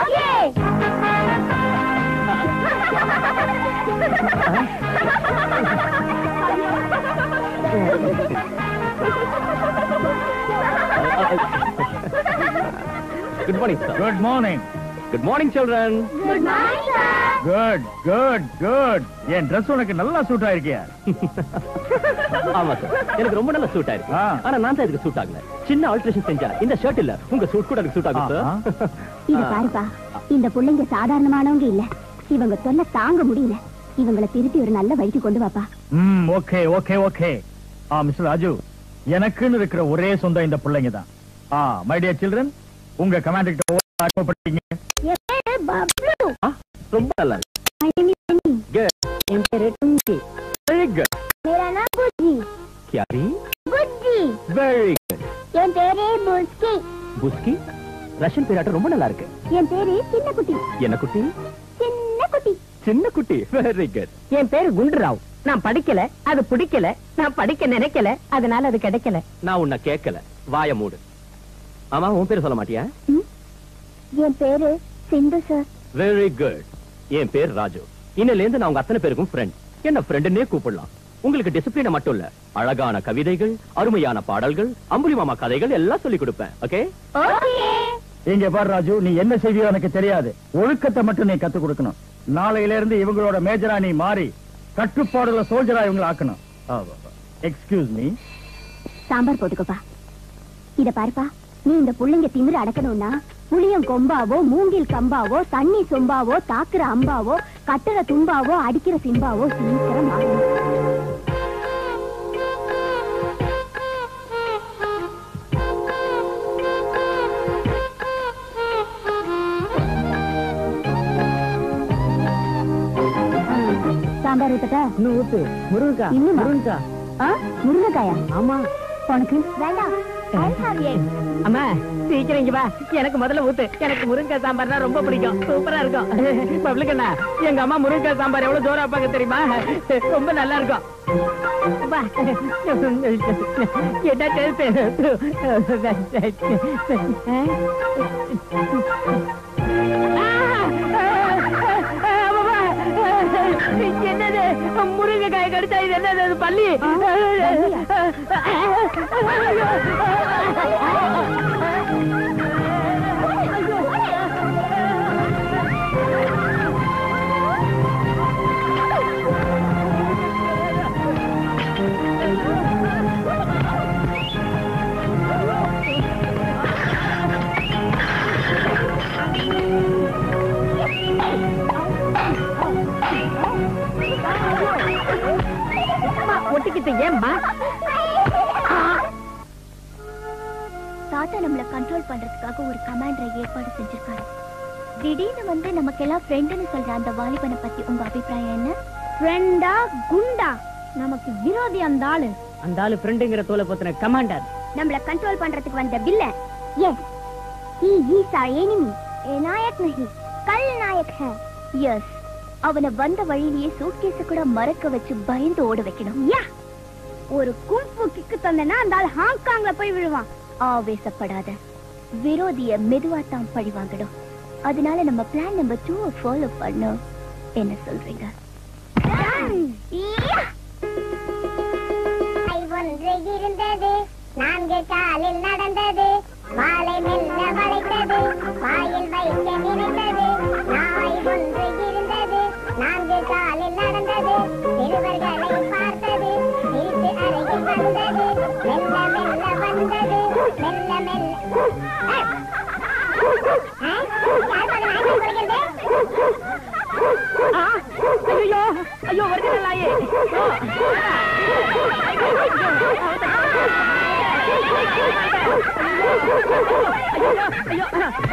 Good morning sir. Good morning. Good morning children. Good morning sir. Good good good. என் ட்ரெஸ் உனக்கு நல்லா சூட் ஆயிருக்கியா? ஆமா சார், எனக்கு ரொம்ப நல்லா சூட் ஆயிருக்கு. ஆனா நான் தான் இதுக்கு சூட் ஆகல. சின்ன ஆல்ட்ரேஷன் செஞ்சா இந்த ஷர்ட் இல்ல, உங்க சூட் கூட எனக்கு சூட் ஆகும் சார். இது பாருப்பா, இந்த பிள்ளைங்க சாதாரணமானவங்க இல்ல. இவங்க தொல்லை தாங்க முடியல. இவங்களை திருப்பி ஒரு நல்ல வழிக்கு கொண்டு வாப்பா. ம், ஓகே ஓகே ஓகே. ஆ மிஸ்டர் ராஜு, எனக்குன்னு இருக்கிற ஒரே சொந்தம் இந்த பிள்ளைங்க தான். ஆ மை டியர் சில்ட்ரன், உங்க கமாண்டர் கிட்ட ஆசைப்பட்டீங்க. என் பேரு பப்ளு. ரொம்ப நல்லா இருக்கு. My name is Sunny. Good. என் பேரு டுங்கி. Very good. मेरा नाम बुज्जी. क्या री? बुज्जी. Very good. என் பேரு புஸ்கி. புஸ்கி? ரஷ்யன் பேராட்டம் ரொம்ப நல்லா இருக்கு. என் பேரு சின்ன குட்டி. என்ன குட்டி? சின்ன குட்டி. சின்ன குட்டி. Very good. என் பேரு குண்டுராவ். நான் படிக்கல, அது பிடிக்கல. நான் படிக்க நினைக்கல, அதனால அது கிடைக்கல. நான் உன்னை கேட்கல, வாய மூடு. ஆமா, உன் பேரு சொல்ல மாட்டியா? என் பேரு சிந்து சார். Very good. என் பேர் ராஜு. இன்னில இருந்து நான் உங்க அத்தனை பேருக்கும் ஃப்ரெண்ட். என்ன ஃப்ரெண்டுன்னே கூப்பிடலாம். உங்களுக்கு டிசிப்ளின் மட்டும் இல்ல, அழகான கவிதைகள், அருமையான பாடல்கள், அம்புலி மாமா கதைகள் எல்லாம் சொல்லி கொடுப்பேன். ஓகே? ஓகே. இங்க பாரு ராஜு, நீ என்ன செய்வியோ எனக்கு தெரியாது. ஒழுக்கத்தை மட்டும் நீ கத்து கொடுக்கணும். நாளையில இருந்து இவங்களோட மேஜரா நீ மாறி கட்டுப்பாடுல சோல்ஜரா இவங்களை ஆக்கணும். Excuse me. சாம்பார் போட்டுக்கோப்பா. இத பாருப்பா, நீ இந்த புள்ளைங்க திமிர அடக்கணும்னா புளியம் கொம்பாவோ, மூங்கில் கம்பாவோ, தண்ணி சொம்பாவோ, தாக்குற அம்பாவோ, கட்டுற தும்பாவோ, அடிக்கிற சிம்பாவோ சீக்கிரம் ஆகணும். இன்னும் ஊத்து முருங்கக்காய் இன்னுமா? முருங்கக்காய் ஆ, முருங்கைக்காயா? ஆமா உனக்கு வேண்டாம். I'll have it. அம்மா சீக்கிரம் இங்க வா. எனக்கு முதல்ல ஊத்து. எனக்கு முருங்கைக்காய் சாம்பார்னா ரொம்ப பிடிக்கும். சூப்பரா இருக்கும். பப்ளிக்கண்ணா, எங்க அம்மா முருங்கைக்காய் சாம்பார் எவ்வளவு ஜோரா வைப்பாங்க தெரியுமா? ரொம்ப நல்லா இருக்கும். வா. என்ன டேஸ்ட்? என்னது முருங்கைக்காய் கடிச்சா இது என்னது பள்ளி? ஒட்டிக்கிட்டு ஏம்மா? தாத்தா நம்மள கண்ட்ரோல் பண்றதுக்காக ஒரு கமாண்டரை ஏற்பாடு செஞ்சிருக்காரு. திடீர்னு வந்து நமக்கெல்லாம் ஃப்ரெண்டுன்னு சொல்ற அந்த வாலிபனை பத்தி உங்க அபிப்பிராயம் என்ன? ஃப்ரெண்டா குண்டா? நமக்கு விரோதி அந்த ஆளு. அந்த ஆளு ஃப்ரெண்டுங்கிற தோலை பத்தின கமாண்டர். நம்மள கண்ட்ரோல் பண்றதுக்கு வந்த villain. Yes, he is our enemy. A நாயக் नहीं, கல் நாயக் है. எஸ், அவனை வந்த வழியிலேயே சூட்கேஸ கூட மறக்க வச்சு பயந்து ஓட வைக்கணும். யா, ஒரு கும்பு கிக்கு தந்தனா அந்த ஆள் ஹாங்காங்ல போய் விழுவான். ஆவேசப்படாத, விரோதிய மெதுவா தான் பழி வாங்கணும். அதனால நம்ம பிளான் நம்பர் டூ ஃபாலோ பண்ணோம். என்ன சொல்றீங்க? ஒன்று இருந்தது, நான்கு காலில் நடந்தது, வாளை மெல்ல வளைத்தது, வாயில் வைக்க நினைத்தது. நாய் ஒன்று இருந்தது, நான்கு காலில் நடந்தது, சிறுவர்களை பார்த்தது, வீட்டு அருகில் வந்தது, மெல்ல மெல்ல வந்தது, மெல்ல மெல்ல. ஐயோ ஐயோ வருகிறேன் நாயே. ஐயோ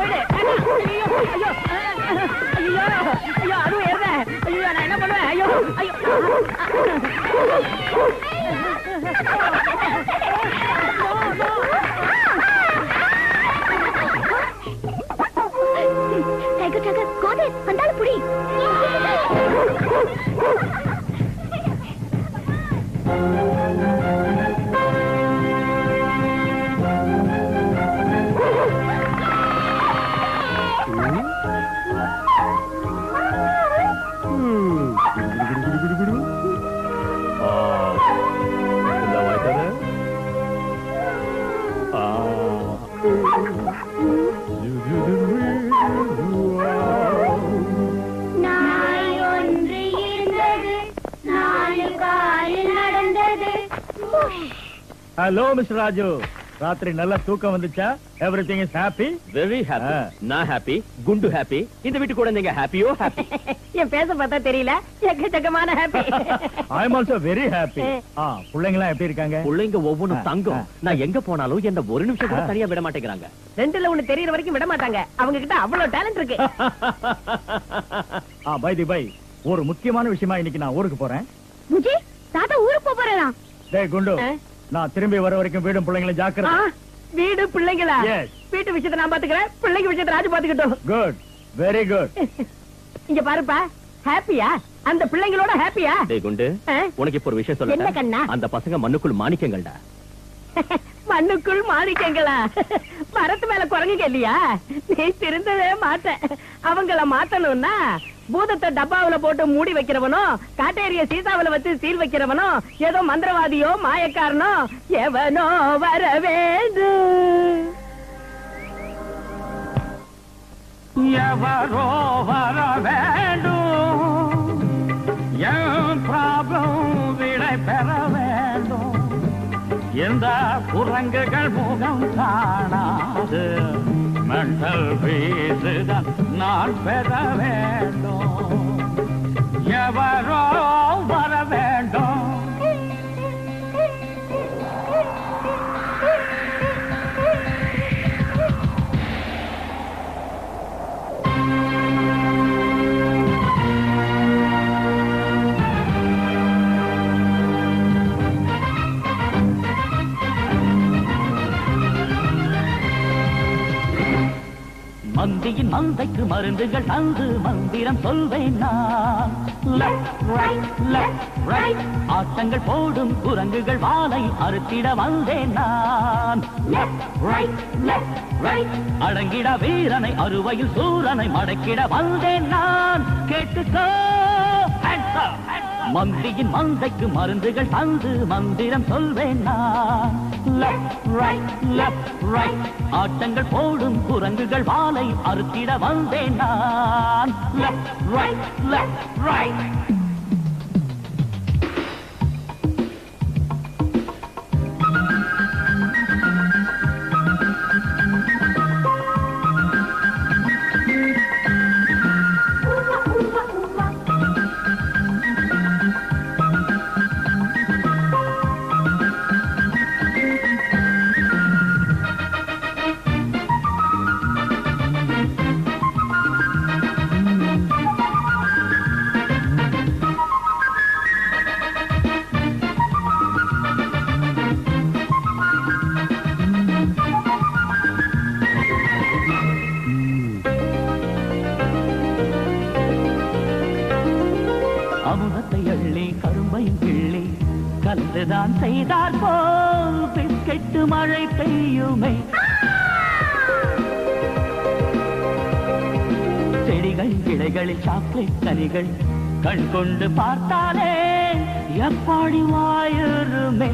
அதுவும் ஏறுத. ஐயோ நான் என்ன பண்ணுவேன்? ஐயோ ஐயோ டைகர் டைகர் கோதே அந்தால புடி. ஹலோ மிஸ்டர் ராஜு, ராத்திரி நல்ல தூக்கம் வந்துச்சா? Everything is happy? Very happy. நான் ஹாப்பி, குண்டு ஹாப்பி, இந்த வீட்டு கூட நீங்க ஹாப்பியோ ஹாப்பி. என் பேச பார்த்தா தெரியல, எக்கச்சக்கமான happy. I am also very happy. ஆ, பிள்ளைங்களா எப்படி இருக்காங்க? பிள்ளைங்க ஒவ்வொன்றும் தங்கம். நான் எங்க போனாலும் என்ன ஒரு நிமிஷம் கூட தனியா விட மாட்டேங்கிறாங்க. ரெண்டுல ஒண்ணு தெரியற வரைக்கும் விட மாட்டாங்க. அவங்க கிட்ட அவ்வளவு டேலண்ட் இருக்கு. ஆ, பை தி பை, ஒரு முக்கியமான விஷயமா இன்னைக்கு நான் ஊருக்கு போறேன். முஜி, தாத்தா ஊருக்கு போறேனா? டேய் குண்டு, நான் திரும்பி வர வரைக்கும் வீடும் பிள்ளைங்களும் ஜாக்கிரதை. வீடு பிள்ளைங்களா? வீட்டு விஷயத்தை நான் பாத்துக்கிறேன், பிள்ளைங்க விஷயத்தை ராஜு பாத்துக்கிட்டோம். Good, very good. இங்க பாருப்பா, ஹாப்பியா? அந்த பிள்ளைங்களோட ஹாப்பியா? டேய் குண்டு, உனக்கு இப்ப ஒரு விஷயம் என்ன சொல்றேன். கண்ணா? அந்த பசங்க மண்ணுக்குள் மாணிக்கங்கள்டா. மண்ணுக்குள் மாணிக்கங்களா? மரத்து மேல குரங்குங்க இல்லையா? நீ திருந்தவே மாட்ட. அவங்கள மாத்தணும்னா பூதத்தை டப்பாவுல போட்டு மூடி வைக்கிறவனோ, காட்டேரிய சீசாவில வச்சு சீல் வைக்கிறவனோ, ஏதோ மந்திரவாதியோ மாயக்காரனோ எவனோ வர வேண்டும். எவரோ வர வேண்டும், என் ப்ராப்ளம் விடை பெற வேண்டும். எந்த குரங்குகள் முகம் காணாது மெண்டல் பீஸுதான் நான் பெற வேண்டும். எவரோ வர வேண்டும். மந்தியின் மந்தைக்கு மருந்துகள் தந்து மந்திரம் சொல்வேன் நான். லெஃப்ட் ரைட் லெஃப்ட் ரைட் ஆட்டங்கள் போடும் குரங்குகள் வாளை அறுத்திட வந்தேன் நான். லெஃப்ட் ரைட் லெஃப்ட் ரைட் அடங்கிட வீரனை அறுவையில் சூரனை மடக்கிட வந்தேன் நான். கேட்டுக்கோ மந்தியின் மந்தைக்கு மருந்துகள் தந்து மந்திரம் சொல்வேன் நான். லெஃப்ட் ரைட் லெஃப்ட் ரைட் ஆட்டங்கள் போடும் குரங்குகள் வாளை அறுத்திட வந்தேன் நான். லெஃப்ட் ரைட் லெஃப்ட் ரைட் கலந்துதான் செய்தார் போல் பிஸ்கெட்டு மழை பெய்யுமே. செடிகள் கிளைகளில் சாக்லேட் கனிகள் கண் கொண்டு பார்த்தாலே எப்படி வாயுமே.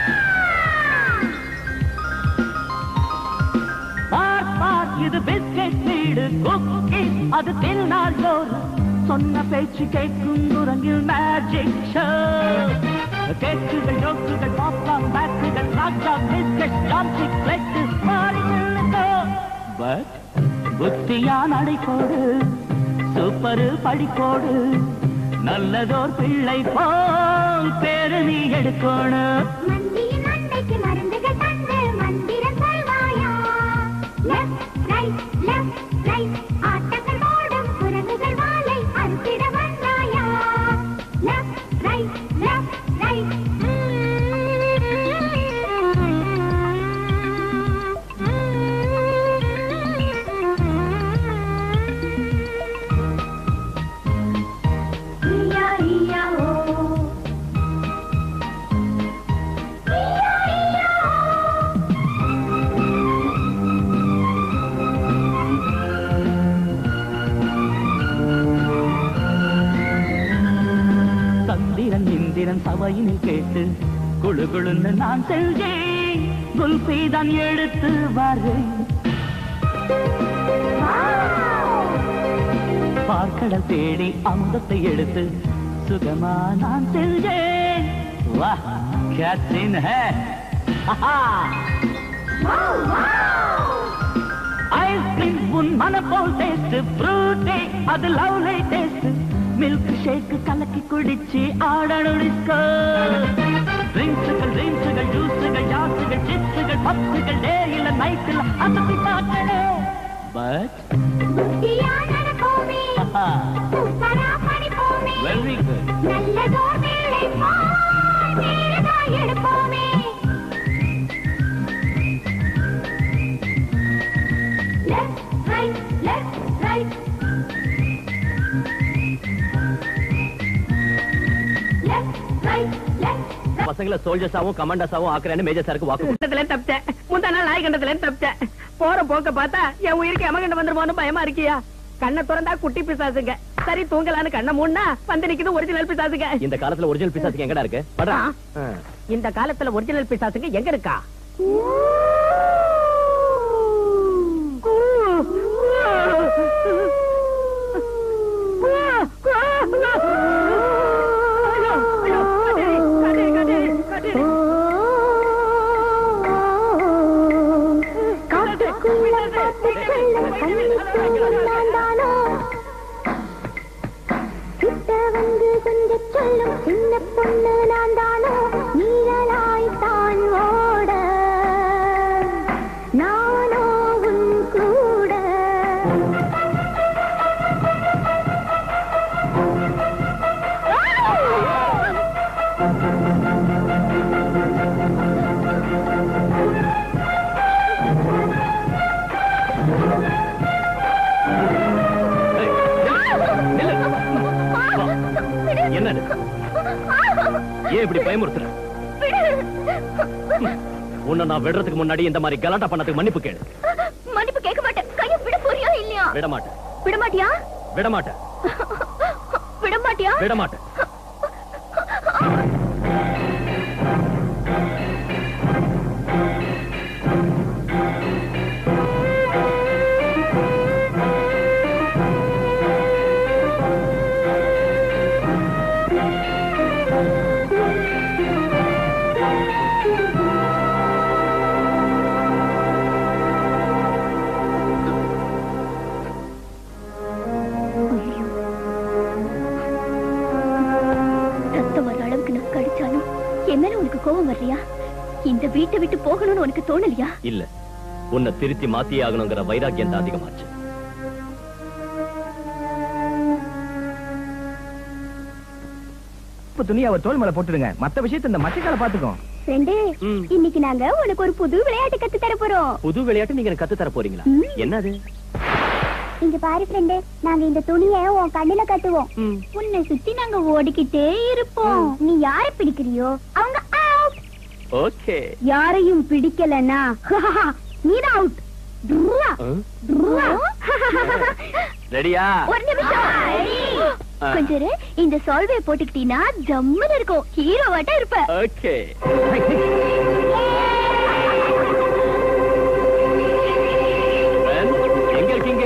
பார் பார் இது பிஸ்கெட் வீடு குக்கி அது தின்னால் சோறு சொன்ன பேச்சு கேட்கும் குரங்கில் மேஜிக் ஷோ. கேக்குகள் ஜோக்குகள் பாப்கார்ன் பேக்குகள் ராஜா பிஸ்கட் ஜாம்ஸ்டிக் பிளேட் மாறிக்கோ. பட் புத்தியா நடைக்கோடு சூப்பரு படிக்கோடு நல்லதோர் பிள்ளை போல் பேரு நீ எடுக்கணும். மந்தியின் மண்டைக்கு மருந்துகள் தந்து மந்திரம் சொல்வாயா. லெஃப்ட் ரைட் லெஃப்ட் ரைட் ஆட்டங்கள் போடும் குரங்குகள் வாளை அறுத்திட வந்தாயா. லெஃப்ட் ரைட் லெஃப்ட் ரைட் ஈயா ஈயா ஓ ஈயா ஈயா தந்திரன் இந்திரன் சபையினில் கேட்டு குழு குழுன்னு நான் செஞ்சேன். குல்பீதான் எடுத்து வரேன். பார்க்கடல் தேடி அமுதத்தை எடுத்து சுகமா நான் செஞ்சேன். வா क्या सीन है. ஐஸ்கிரீம் உன் மன போல் டேஸ்ட் ஃப்ரூட்டி அது லவ்லி டேஸ்ட் மில்க் ஷேக் கலக்கி குடிச்சு ஆடணும் டிஸ்கோ. ட்ரிங்க்ஸுகள் ட்ரிங்க்ஸுகள் ஜூஸுகள் ஜாஸுகள் சிப்ஸுகள் பப்ஸுகள் டேயில நைட்டில் அசத்தி காட்டணும். பட் புத்தியா நடப்போமே சூப்பரா படிப்போமே வெரி குட் நல்லதோர் வேலை போல் நேரமாய் எடுப்போமே. Left right left right left right left பசங்களை சோல்ஜர்ஸாவும் கமாண்டர்ஸாவும் ஆக்குறேன்னு மேஜர் சாருக்கு வாக்கு கண்டத்துல தப்பிச்சேன். முந்தா நாள் நாய் கண்டத்துல தப்பிச்சேன். போற போக்க பார்த்தா என் உயிருக்கு எமகண்ட வந்துருமோன்னு பயமா இருக்கியா. கண்ணை திறந்தா குட்டி பிசாசுங்க. சரி தூங்கலான்னு கண்ணை மூணா வந்து நிக்குது ஒரிஜினல் பிசாசுங்க. இந்த காலத்துல ஒரிஜினல் பிசாசுக்கு எங்கடா இருக்கு படா. இந்த காலத்துல ஒரிஜினல் பிசாசுங்க எங்க இருக்கா. சொல்லும் சின்ன பொண்ணு நான் தானோ நீரலாய் தான் ஓட பயமுறுத்துறேன். உன்னை நான் விடுறதுக்கு முன்னாடி இந்த மாதிரி கலாட்டா பண்ணதுக்கு மன்னிப்பு கேளு. மன்னிப்பு கேட்க மாட்டேன். கையை விட போறியா இல்லையா? விட மாட்டேன். விட மாட்டியா? விட மாட்டேன். விட மாட்டியா? விட மாட்டேன். கோவம் வர்றியா? இந்த வீட்டை விட்டு போகணும்னு உனக்கு தோணலையா? இல்ல, உன்னை திருத்தி மாத்தியே ஆகணுங்கிற வைராக்கியம் தான் அதிகமாச்சு. துணி அவ தோல் மேல போட்டுடுங்க. மத்த விஷயத்தை இந்த மச்சக்கால பாத்துக்கோ. ஃப்ரெண்டே, இன்னைக்கு நாங்க உனக்கு ஒரு புது விளையாட்டு கத்து தர போறோம். புது விளையாட்டு நீங்க கத்து தர போறீங்களா? என்னது? இங்க பாரு ஃப்ரெண்டே, நாங்க இந்த துணியை உன் கண்ணுல கட்டுவோம். உன்னை சுத்தி நாங்க ஓடிக்கிட்டே இருப்போம். நீ யாரை பிடிக்கிறியோ அவங்க அவுட். ஓகே. யாரையும் பிடிக்கலனா நீதான் அவுட். ரெடியா? ஒரு நிமிஷம். கொஞ்சம் இந்த சால்வே போட்டுக்கிட்டீனா ஜம்முன்னு இருக்கும். ஹீரோவாட்ட இருப்ப. ஓகே. எங்க இருக்கீங்க?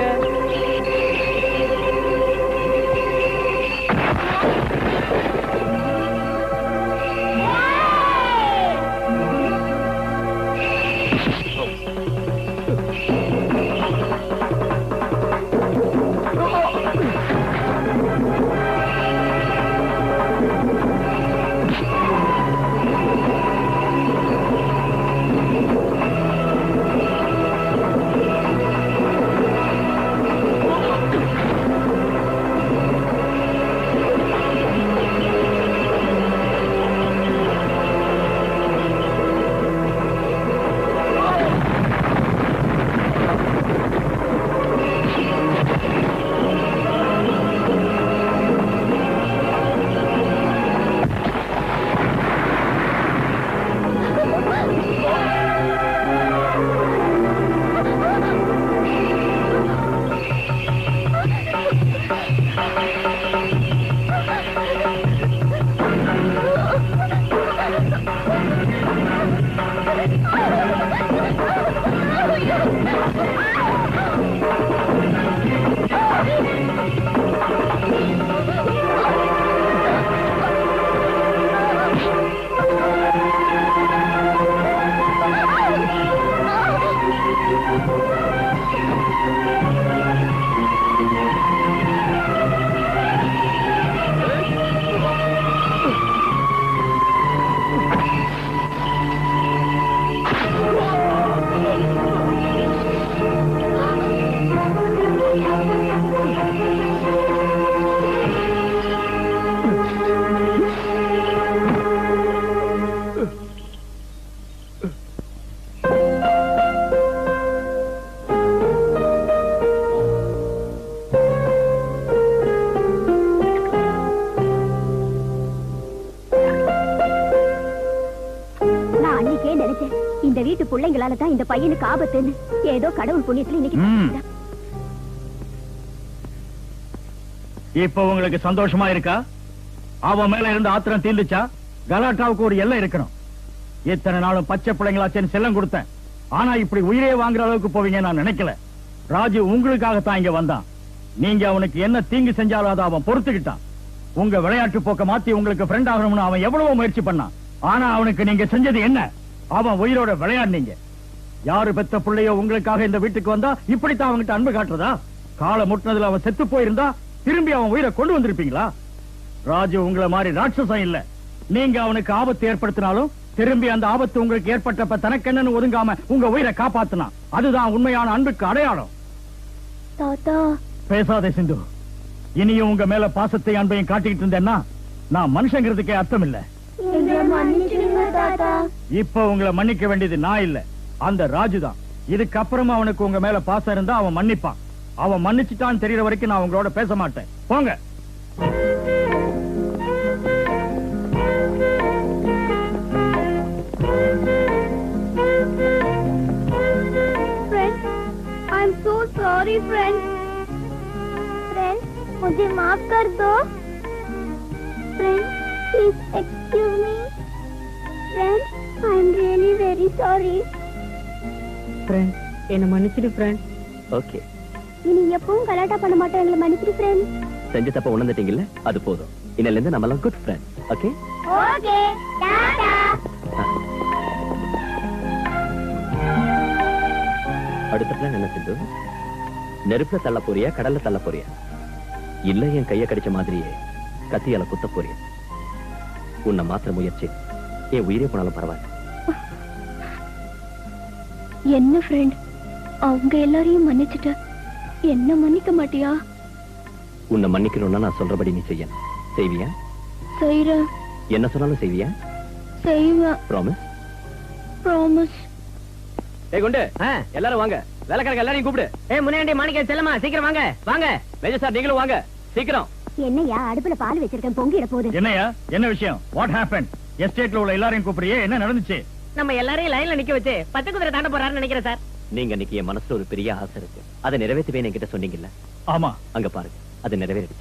இந்த வீட்டு பிள்ளைங்களால தான் இந்த பையனுக்கு ஆபத்துன்னு ஏதோ கடவுள் புண்ணியத்துல இன்னைக்கு. இப்ப உங்களுக்கு சந்தோஷமா இருக்கா? அவன் மேல இருந்து ஆத்திரம் தீர்ந்துச்சா? கலாட்டாவுக்கு ஒரு எல்லை இருக்கணும். இத்தனை நாளும் பச்சை பிள்ளைங்களாச்சேன்னு செல்லம் கொடுத்தேன். ஆனா இப்படி உயிரே வாங்குற அளவுக்கு போவீங்க நான் நினைக்கல. ராஜு உங்களுக்காகத்தான் இங்க வந்தான். நீங்க அவனுக்கு என்ன தீங்கு செஞ்சாலும் அதை அவன் பொறுத்துக்கிட்டான். உங்க விளையாட்டு போக்க மாத்தி உங்களுக்கு ஃப்ரெண்ட் ஆகணும்னு அவன் எவ்வளவோ முயற்சி பண்ணான். ஆனா அவனுக்கு நீங்க செஞ்சது என்ன? அவன் உயிரோட விளையாடுனீங்க. யாரு பெத்த பிள்ளையோ உங்களுக்காக இந்த வீட்டுக்கு வந்தா இப்படித்தான் அவன்கிட்ட அன்பு காட்டுறதா? காலை முட்டினதுல அவன் செத்து போயிருந்தா திரும்பி அவன் உயிரை கொண்டு வந்திருப்பீங்களா? ராஜு உங்களை மாதிரி ராட்சசம் இல்ல. நீங்க அவனுக்கு ஆபத்து ஏற்படுத்தினாலும் திரும்பி அந்த ஆபத்து உங்களுக்கு ஏற்பட்டப்ப தனக்கென்னு ஒதுங்காம உங்க உயிரை காப்பாத்தினான். அதுதான் உண்மையான அன்புக்கு அடையாளம். தாத்தா பேசாதே சிந்து. இனியும் உங்க மேல பாசத்தை அன்பையும் காட்டிக்கிட்டு இருந்தேன்னா நான் மனுஷங்கிறதுக்கே அர்த்தம் இல்ல. இப்ப உங்களை மன்னிக்க வேண்டியது நான் இல்ல, அந்த ராஜுதான். இதுக்கப்புறமா அவனுக்கு உங்க மேல பாசம் இருந்தா அவன் மன்னிப்பான். அவன் மன்னிச்சுட்டான்னு தெரியற வரைக்கும் நான் உங்களோட பேச மாட்டேன். போங்க. सॉरी फ्रेंड फ्रेंड मुझे माफ कर दो friend please excuse me friend I am really very sorry friend என்ன மன்னிச்சிடு ஃப்ரெண்ட். ஓகே, இனி எப்பவும் கலாட்டா பண்ண மாட்டேன், எங்களை மன்னிச்சிடு ஃப்ரெண்ட். செஞ்ச தப்ப உணர்ந்துட்டீங்கல்ல, அது போதும். இன்னையில இருந்து நம்ம எல்லாம் குட் ஃப்ரெண்ட். ஓகே ஓகே டாடா. அடுத்த பிளான் என்ன சிந்து? நெருப்புல தள்ள போறியா, கடல்ல தள்ள போறியா, இல்ல என் கைய கடிச்ச மாதிரியே கத்தியால குத்த போறியா? உன்னை மாத்திர முயற்சி என் உயிரே போனாலும் பரவாயில்ல. என்ன ஃப்ரெண்ட், அவங்க எல்லாரையும் மன்னிச்சுட்ட, என்ன மன்னிக்க மாட்டியா? உன்னை மன்னிக்கணும்னா நான் சொல்றபடி நீ செய்யணும். செய்வியா? செய்றேன். என்ன சொன்னாலும் செய்வியா? செய்வேன். ப்ராமிஸ்? ப்ராமிஸ். ஏய் குண்டு, எல்லாரும் வாங்க. வேலைக்காரங்க எல்லாரையும் கூப்பிடு. ஏய் முனியாண்டி, மாணிக்க, செல்லம்மா, சீக்கிரம் வாங்க வாங்க. மேஜர் சார் நீங்களும் வாங்க சீக்கிரம். என்னையா அடுப்புல பால் வச்சிருக்கேன், பொங்கிட போகுது. என்னையா, என்ன விஷயம்? What happen? எஸ்டேட்ல உள்ள எல்லாரையும் கூப்பிடுறியே, என்ன நடந்துச்சு? நம்ம எல்லாரையும் லைன்ல நிக்க வச்சு பச்சை குதிரை தாண்ட போறாருன்னு நினைக்கிறேன் சார். நீங்க இன்னைக்கு என் மனசுல ஒரு பெரிய ஆசை இருக்கு, அதை நிறைவேற்றுவேன் என்கிட்ட சொன்னீங்கல்ல. ஆமா, அங்க பாருங்க, அது நிறைவேறிடுச்சு.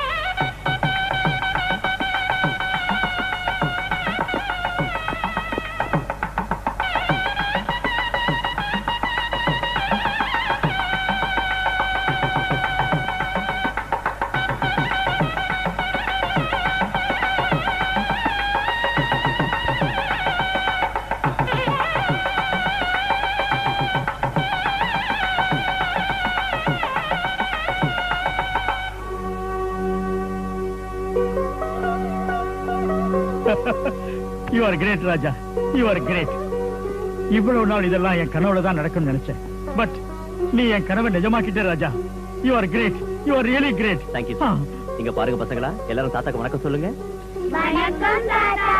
You are great Raja, you are great. இவ்வளவு நாள் இதெல்லாம் என் கனவுல தான் நடக்கும் நினைச்சேன். பட் நீ என் கனவை நிஜமாக்கிட்டே ராஜா. You are great, you are really great. Thank you. இங்க பாருங்க பசங்களா, எல்லாரும் தாத்தாக்கு வணக்கம் சொல்லுங்க. வணக்கம் தாத்தா.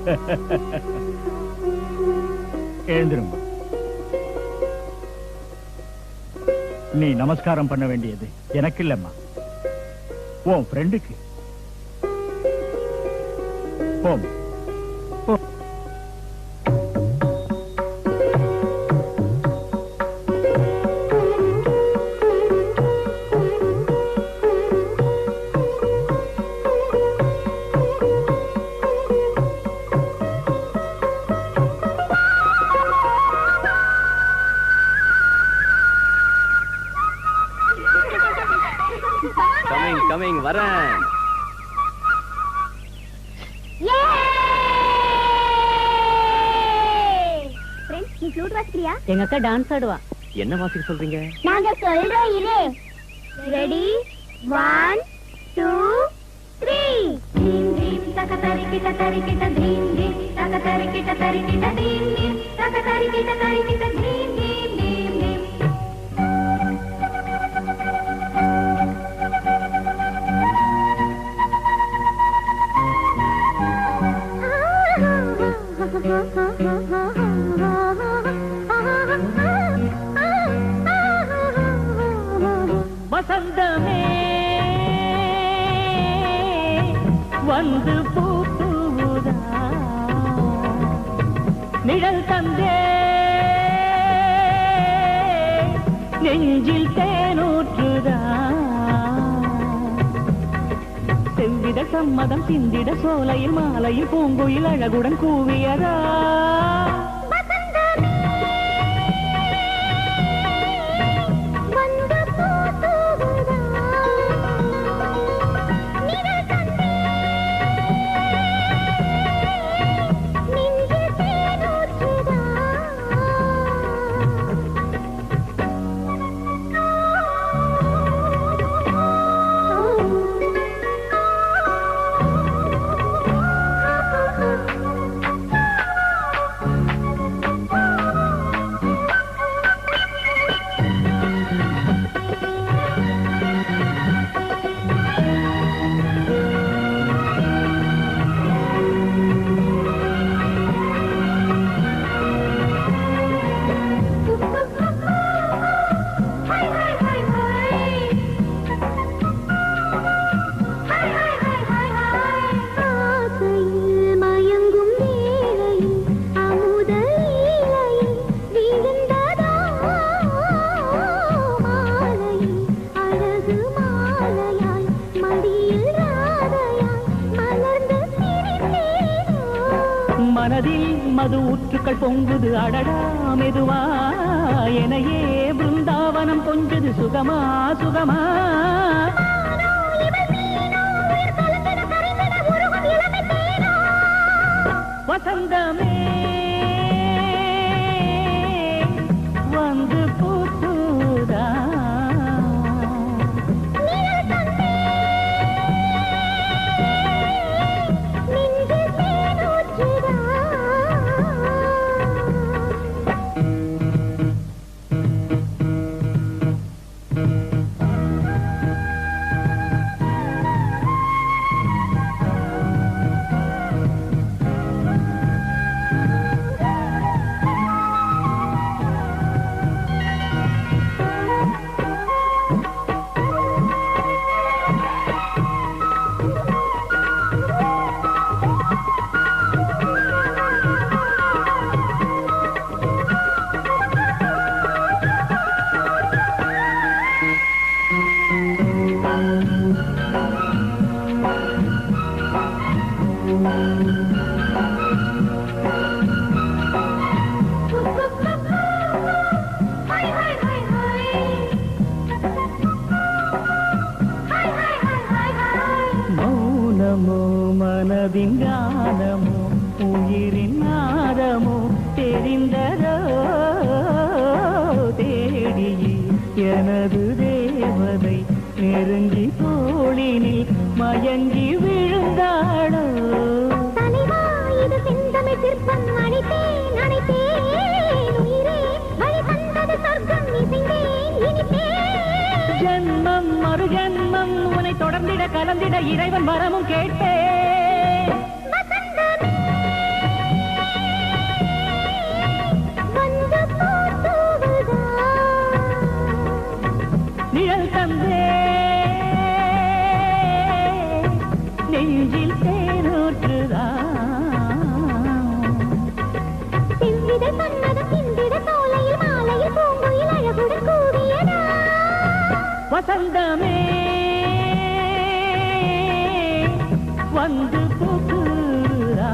எழுந்திருங்க. நீ நமஸ்காரம் பண்ண வேண்டியது எனக்கு இல்லம்மா, உன் ஃப்ரெண்டுக்கு. போம். கமிங் கமிங் வரேன். ஃப்ரெண்ட்ஸ், நீ ஃப்ளூட் வாசிக்கிறியா? எங்க அக்கா டான்ஸ் ஆடுவா. என்ன வாசிக்க சொல்றீங்க? நாங்க சொல்றோம் இரு. Ready? One two three. Dream dream takatarikita tarikita dream dream takatarikita tarikita dream dream takatarikita tarikita dream dream dream dream. வசந்தமே வந்து பூத்துதா, நிழல் தந்தே நெஞ்சில் தேனூற்றுதா, செவ்விட சம்மதம் சிந்திட சோலையில் மாலையில் பூங்குயில் அழகுடன் கூவியதா. மனதில் மது ஊற்றுக்கள் பொங்குது அடடா மெதுவா எனையே பிருந்தாவனம் கொஞ்சது சுகமா சுகமா வசந்தமே வந்து பூத்துதா மௌனமோ மனதின் ஞானமோ உயிரின் நாதமோ தெரிந்ததோ தேடி எனது தேவதை நெருங்கி தோளினில் மயங்கி விழுந்தாளோ இது செந்தமிழ் சிற்பம் அணைத்தேன் அணைத்தேன் உயிரே வழி தந்தது சொர்க்கம் இசைந்தேன் இனிப்பேன் ஜன்மம் மறு ஜன்மம் உன்னை தொடர்ந்திட கலந்திட இறைவன் வரமும் கேட்டேன் வந்து போத்துவதா நிழல் தந்தே நெஞ்சில் தேனூற்றுதா செவ்விதை சொன்னது சிந்திட சோலையில் மாலையில் பூங்குயில் அழகுடன் கூடியதா வசந்தமே வந்து பூக்குதா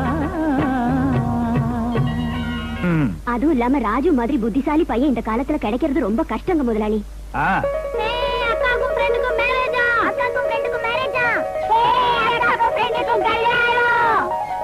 அதுவும் இல்லாம ராஜு மாதிரி புத்திசாலி பையன் இந்த காலத்துல கிடைக்கிறது ரொம்ப கஷ்டங்க முதலாளி. அக்காக்கும் ஃப்ரெண்டுக்கும் மேரேஜா அக்காக்கும் ஃப்ரெண்டுக்கும் மேரேஜா அக்காக்கும் ஃப்ரெண்டுக்கும் கல்யாணம்.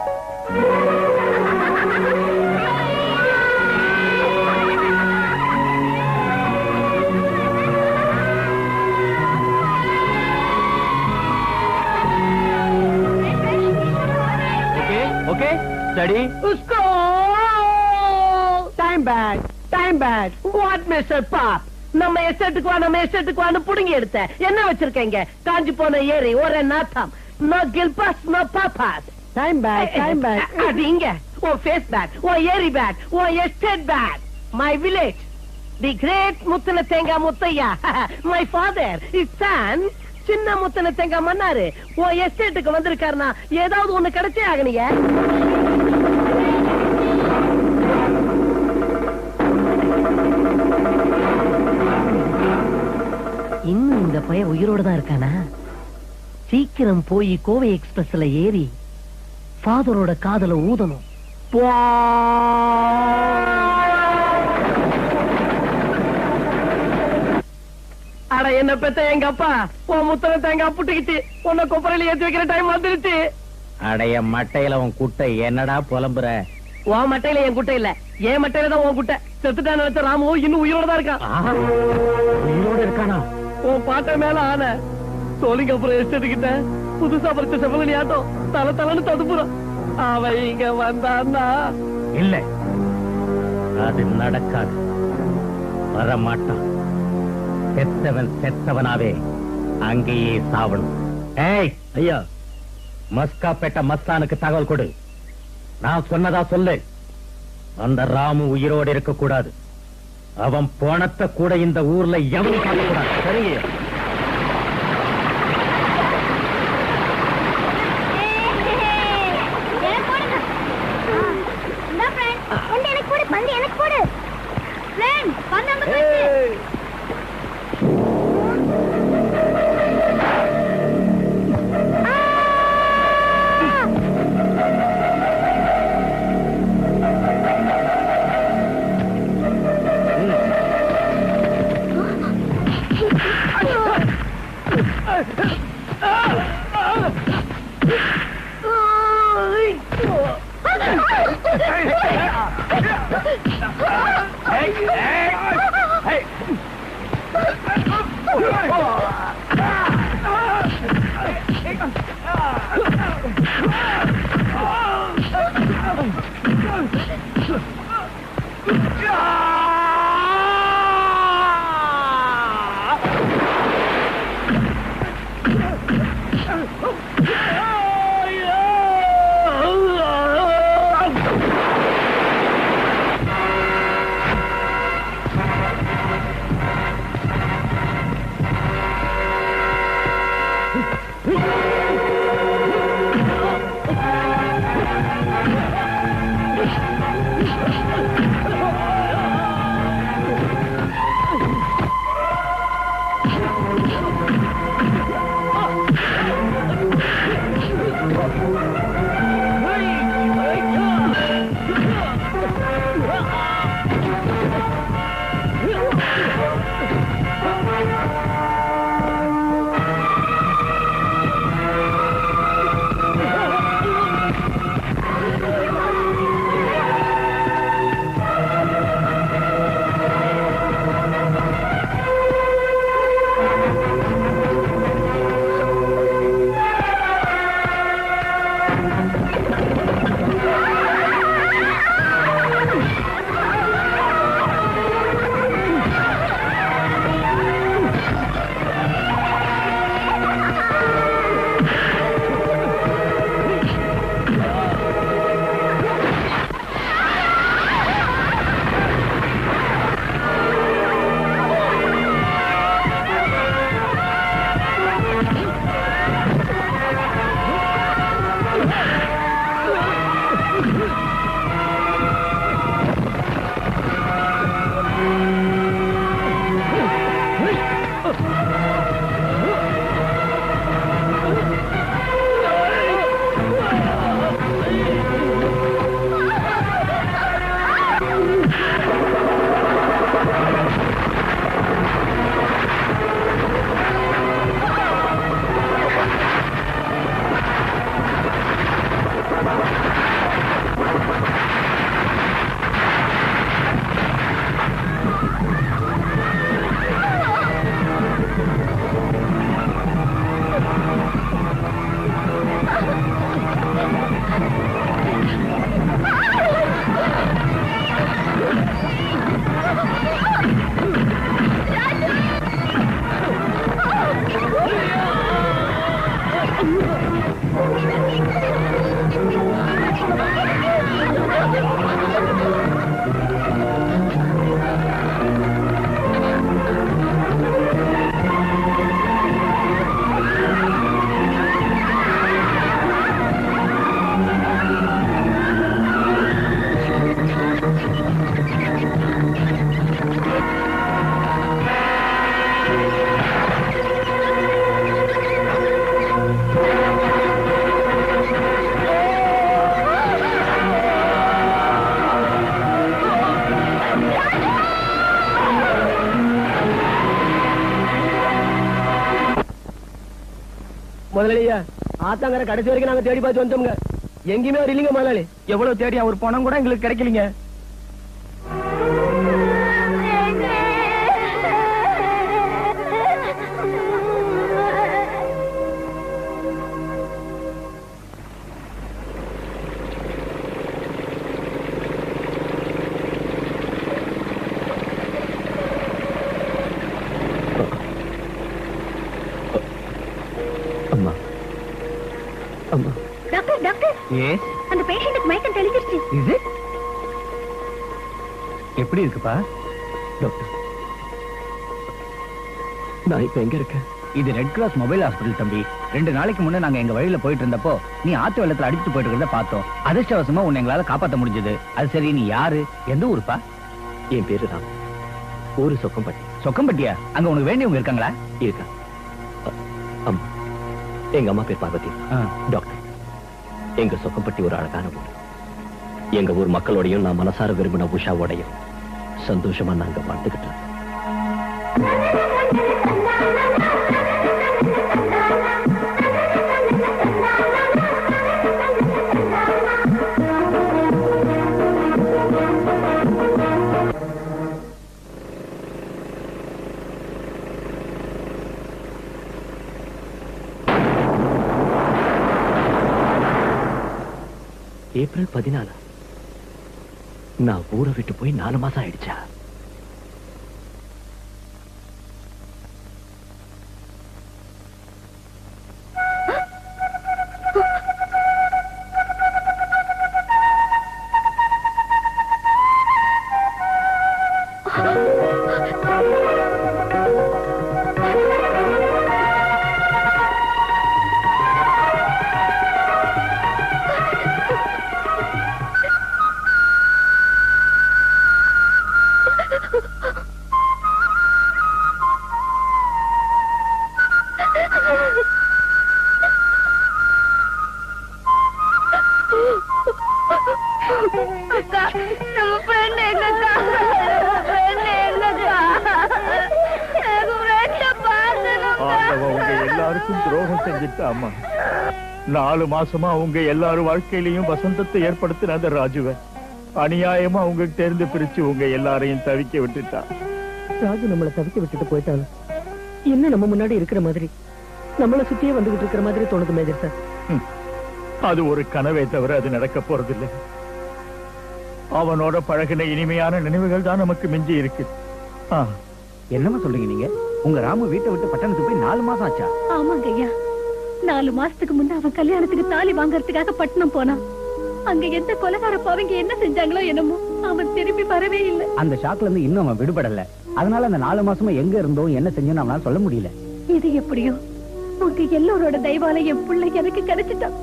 ஓகே ஓகே ஸ்டடி उसको time bad time bad what mister Bob நம்ம எஸ்டேட்டுக்கு வா நம்ம எஸ்டேட்டுக்கு வான்னு புடுங்கி எடுத்த என்ன வச்சிருக்கீங்க காஞ்சி போன ஏரி ஒரே நாத்தம் நோ கில்பாஸ் நோ பாப்பாஸ் டைம் பேட் டைம் பேட் அது இங்க ஓ ஃபேஸ் பேட் ஓ ஏரி பேட் ஓ estate bad my village the great முத்தன தேங்கா முத்தையா மை ஃபாதர் இஸ் சன் சின்ன முத்தன தேங்கா மன்னாரு ஓ எஸ்டேட்டுக்கு வந்திருக்காருனா ஏதாவது ஒண்ணு கிடைச்சே ஆகணிய இன்னும் இந்த பையன் உயிரோட தான் இருக்கானா சீக்கிரம் போய் கோவை எக்ஸ்பிரஸ்ல ஏறி ஃபாதரோட காதல ஊதணும் அட என்ன பெத்த எங்க அப்பா உன் முத்தனை தேங்காய் புட்டுக்கிட்டு உன்னை கொப்பரையில ஏத்தி வைக்கிற டைம் வந்துருச்சு அடைய மட்டையில உன் குட்டை என்னடா புலம்புற உன் மட்டையில என் குட்டை இல்ல என் மட்டையில தான் உன் குட்டை செத்துட்டான்னு வச்ச ராமு இன்னும் உயிரோட தான் இருக்கான் உயிரோட இருக்கானா உன் பாட்டை மேல ஆன சோழிங்க அப்புறம் எஸ்டேட்டுக்கிட்ட புதுசா பறிச்ச செவலனி ஆட்டம் தலை தலைன்னு ததுப்புறான் அவன் இங்க வந்தான்னா இல்ல அது நடக்காது வரமாட்டான் செத்தவன் செத்தவனாவே அங்கேயே சாவணும் ஏய் ஐயா மஸ்காப்பேட்ட மஸ்தானுக்கு தகவல் கொடு நான் சொன்னதா சொல்லு அந்த ராமு உயிரோடு இருக்க கூடாது அவன் போனத்தை கூட இந்த ஊர்ல எவனும் பார்க்க கூடாது சரிங்க எனக்கு போடு பந்து எனக்கு போடு முதலாளியா ஆத்தாங்கர கடைசி வரைக்கும் நாங்க தேடி பார்த்து வந்தோம்ங்க, எங்கேயுமே அவர் இல்லைங்க முதலாளி. எவ்வளவு தேடி அவர் பணம் கூட எங்களுக்கு கிடைக்கலீங்க. டாக்டர் டாக்டர் அந்த பேஷண்ட்டுக்கு மயக்கம் தெளிஞ்சிருச்சு. இது எப்படி இருக்குப்பா டாக்டர்? நான் இப்ப எங்க இருக்கேன்? இது ரெட் கிராஸ் மொபைல் ஹாஸ்பிடல் தம்பி. ரெண்டு நாளைக்கு முன்ன நாங்க எங்க வழியில போயிட்டு இருந்தப்போ நீ ஆத்து வெள்ளத்துல அடிச்சுட்டு போயிட்டு இருக்கிறத பார்த்தோம். அதிர்ஷ்டவசமா உன்னை எங்களால காப்பாற்ற முடிஞ்சது. அது சரி, நீ யாரு, எந்த ஊருப்பா? என் பேரு ராம், ஊரு சொக்கம்பட்டி. சொக்கம்பட்டியா? அங்க உனக்கு வேண்டியவங்க இருக்காங்களா? இருக்கா. அம்மா, எங்க அம்மா பேர் பார்வதி. டாக்டர், எங்க சொக்கம்பட்டி ஒரு அழகான ஊர். எங்க ஊர் மக்களோடையும் நான் மனசார விரும்பின உஷாவோடையும் சந்தோஷமா நாங்க வாழ்ந்துகிட்டு இருக்கோம். ஏப்ரல் பதினாலு நான் ஊரை விட்டு போய் நாலு மாசம் ஆயிடுச்சா? நாலு மாசமா அவங்க எல்லாரும் வாழ்க்கையிலையும் வசந்தத்தை ஏற்படுத்தின அந்த ராஜுவ அநியாயமா அவங்க தேர்ந்து பிரிச்சு உங்க எல்லாரையும் தவிக்க விட்டுட்டா. ராஜு நம்மளை தவிக்க விட்டுட்டு போயிட்டாலும் என்ன நம்ம முன்னாடி இருக்கிற மாதிரி நம்மளை சுத்தியே வந்துகிட்டு இருக்கிற மாதிரி தோணுது மேஜர் சார். அது ஒரு கனவே தவிர அது நடக்க போறதில்லை. அவனோட பழகின இனிமையான நினைவுகள் தான் நமக்கு மிஞ்சி இருக்கு. என்னமா சொல்றீங்க நீங்க? உங்க ராமு வீட்டை விட்டு பட்டணத்துக்கு போய் நாலு மாசம் ஆச்சா? ஆமாங்க ஐயா, நாலு மாசத்துக்கு முன்ன அவன் கல்யாணத்துக்கு தாலி வாங்கறதுக்காக பட்டணம் போனான். அங்க எந்த கொலைகார பாவங்க என்ன செஞ்சாங்களோ என்னமோ அவன் திரும்பி வரவே இல்லை. அந்த ஷாக்ல இருந்து இன்னும் அவன் விடுபடல. அதனால அந்த நாலு மாசமா எங்க இருந்தோம் என்ன செஞ்சோம் அவனால சொல்ல முடியல. இது எப்படியோ உங்க எல்லாரோட தயவால என் பிள்ளை எனக்கு கிடைச்சிட்டான்.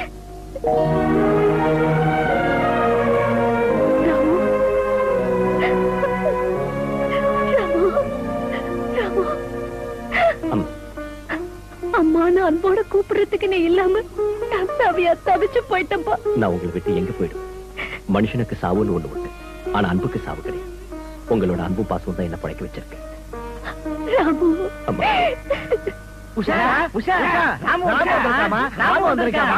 அம்மானு அன்போட கூப்பிடுறதுக்கு நீ இல்லாம நான் தவியா தவிச்சு போயிட்டப்பா. நான் உங்களை விட்டு எங்க போயிடும்? மனுஷனுக்கு சாவுன்னு ஒண்ணு உண்டு, ஆனா அன்புக்கு சாவு கிடையாது. உங்களோட அன்பு பாசம் தான் என்ன பழைக்க வச்சிருக்கு. ராமு, அம்மா உஷா உஷா ராமு வந்திருக்காமா? ராமு வந்திருக்காமா?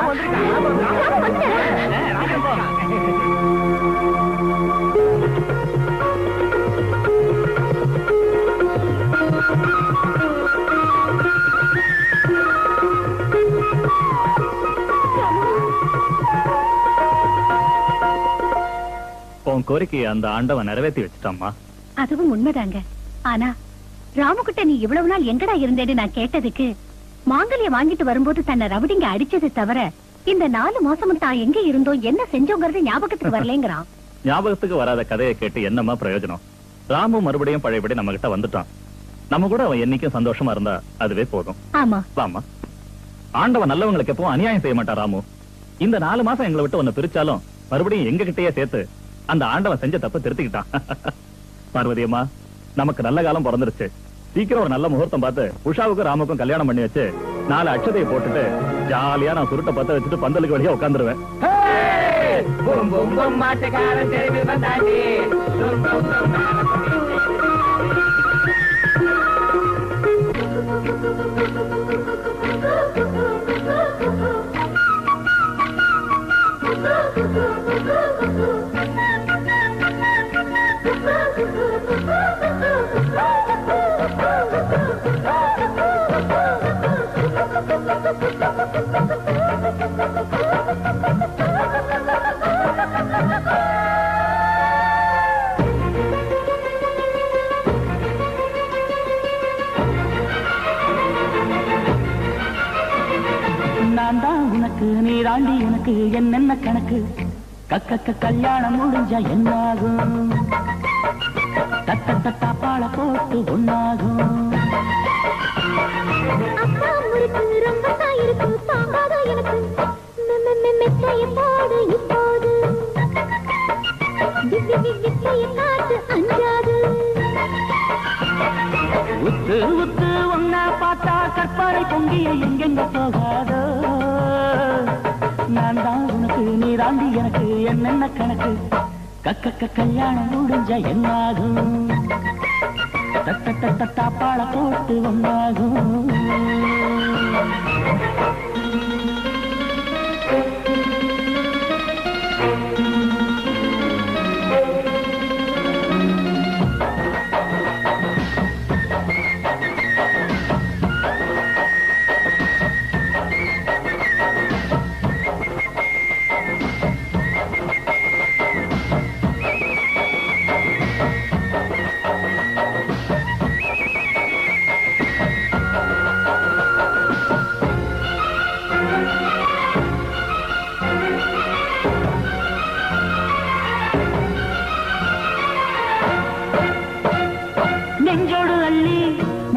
உன் கோரிக்கையை அந்த ஆண்டவன் நிறைவேற்றி வச்சுட்டாமா. அதுவும் உண்மைதாங்க. ஆனா ராமுகிட்ட நீ இவ்வளவு நாள் எங்கடா இருந்தேன்னு நான் கேட்டதுக்கு மாங்கல்ய வாங்கிட்டு வரும்போது தன்னை ரவுடிங்க அடிச்சது தவிர இந்த நாலு மாசமும் தான் எங்க இருந்தோம் என்ன செஞ்சோங்கிறது ஞாபகத்துக்கு வரலங்கிறான். ஞாபகத்துக்கு வராத கதையை கேட்டு என்னமா பிரயோஜனம்? ராமு மறுபடியும் பழையபடி நம்ம கிட்ட வந்துட்டான். நம்ம கூட அவன் என்னைக்கும் சந்தோஷமா இருந்தா அதுவே போதும். ஆமா வாமா. ஆண்டவன் நல்லவங்களுக்கு எப்பவும் அநியாயம் செய்ய மாட்டான் ராமு. இந்த நாலு மாசம் எங்களை விட்டு உன்னை பிரிச்சாலும் மறுபடியும் எங்க கிட்டயே சேர்த்து அந்த ஆண்டவன் செஞ்ச தப்ப திருத்திக்கிட்டான். பார்வதி அம்மா, நமக்கு நல்ல காலம் பிறந்துருச்சு. சீக்கிரம் ஒரு நல்ல முகூர்த்தம் பார்த்து உஷாவுக்கும் ராமுக்கும் கல்யாணம் பண்ணி வச்சு நாலு அட்சதையை போட்டுட்டு ஜாலியா நான் சுருட்டை பத்த வச்சுட்டு பந்தலுக்கு வெளியே உட்காந்துருவேன். நான் தான் உனக்கு, நீ தாண்டி எனக்கு, என்னென்ன கணக்கு? கக்க கல்யாணம் முடிஞ்சா என்னாகும்? தட்ட தட்டா பால போட்டு ஒன்னாகும். உத்து உத்து ஒன்னா பார்த்தா கற்பனை பொங்கிய எங்கெங்க போகாதோ? நான் தான் உனக்கு, நீ தாண்டி எனக்கு, என்னென்ன கணக்கு? கக்க கல்யாணம் முடிஞ்சா என்னாகும்? தட்ட தட்டா பால போட்டு ஒன்னாகும்.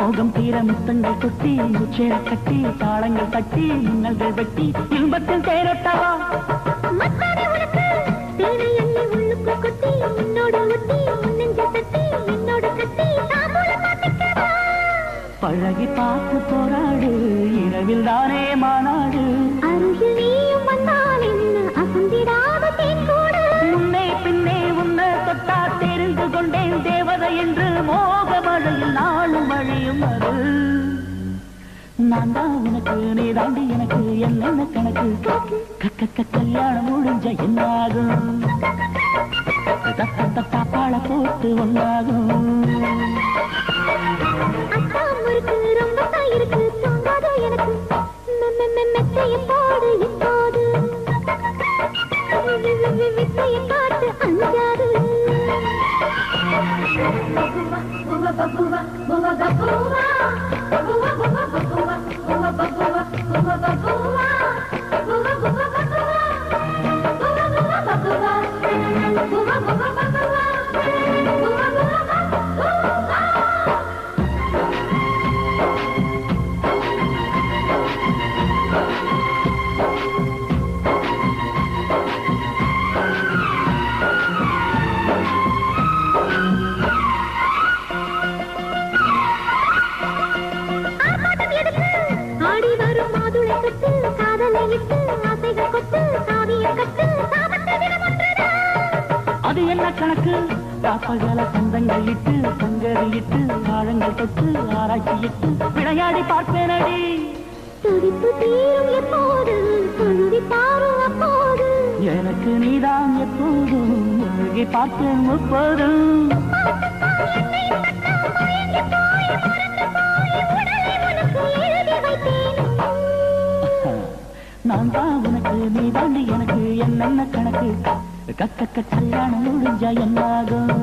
மோகம் தீர முத்தங்கள் கொட்டி முச்சேர கட்டி தாளங்கள் தட்டி மின்னல்கள் வெட்டி இன்பத்தில் தேரட்டவா மத்தானே உனக்கு தேனை அள்ளி உள்ளுக்கு கொட்டி என்னோட ஒட்டி நெஞ்ச தட்டி என்னோட கட்டி தாம்பூல மாட்டிக்கவா பழகி பார்த்து போராடு இரவில் தானே மாநாடு அருகில் நீயும் வந்தால் என்ன அசந்திடாத தேன்கூடு முன்னே பின்னே உன்னை தொட்டா தெரிந்து கொண்டேன் தேவதை என்று மோக மழையில் நாளும் வழியும் அது நான் தான் உனக்கு நீ தாண்டி எனக்கு என்னென்ன கணக்கு கக்க கல்யாணம் முடிஞ்ச என்னாகும் தாப்பாள போட்டு ஒன்னாகும் அக்கா முறுக்கு ரொம்ப தான் இருக்கு தூங்காதோ எனக்கு மெத்தைய போடு இப்போது வித்தைய காட்டு அஞ்சாது ஆடி வரும் மாதுளை கட்டு காதலை இட்டு ஆசைகள் கொட்டு சாவிய கட்டு சாபத்தை தினம் ஒன்றுதான் அது என்ன கணக்கு காப்பகல சொந்தங்கள் இட்டு சங்கரி இட்டு ஆழங்கள் தொட்டு ஆராய்ச்சி இட்டு விளையாடி பார்ப்பேனடி துடிப்பு தீரும் எப்போது துருவி பாரும் அப்போது எனக்கு நீதான் எப்போதும் முழுகி பார்ப்பேன் முப்போதும் நான் தான் உனக்கு நீ தாண்டி எனக்கு என்னென்ன கணக்கு கக்க கல்யாணம் முடிஞ்சா என்னாகும்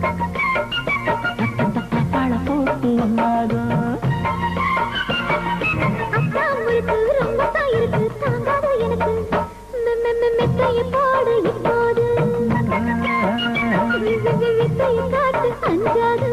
பாழ போட்டு ஒன்னாகும் அக்கா முறுக்கு ரொம்ப தான் இருக்கு தாங்காதோ எனக்கு மெத்தைய போடு இப்போது வித்தைய காட்டு அஞ்சாது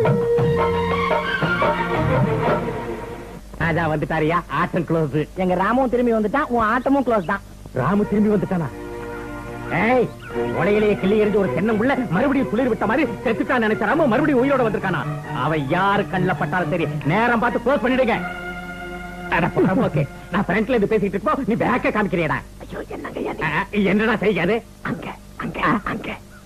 ராஜா வந்துட்டாரியா ஆட்டம் க்ளோஸ் எங்க ராமும் திரும்பி வந்துட்டான் உன் ஆட்டமும் க்ளோஸ் தான் ராமு திரும்பி வந்துட்டானா ஏய் உலையிலேயே கிள்ளி எறிஞ்சு ஒரு தென்னங்குள்ள மறுபடியும் குளிர் விட்ட மாதிரி செத்துட்டான் நினைச்ச ராமு மறுபடியும் உயிரோட வந்திருக்கானா அவன் யாரு கண்ணில் பட்டாலும் சரி நேரம் பார்த்து க்ளோஸ் பண்ணிடுங்க ஓகே நான் ஃப்ரண்ட்ல இருந்து பேசிட்டு இருப்போம் நீ பேக்க காமிக்கிறியடா ஐயோ என்னங்க என்னடா செய்யாது அங்க அங்க அங்க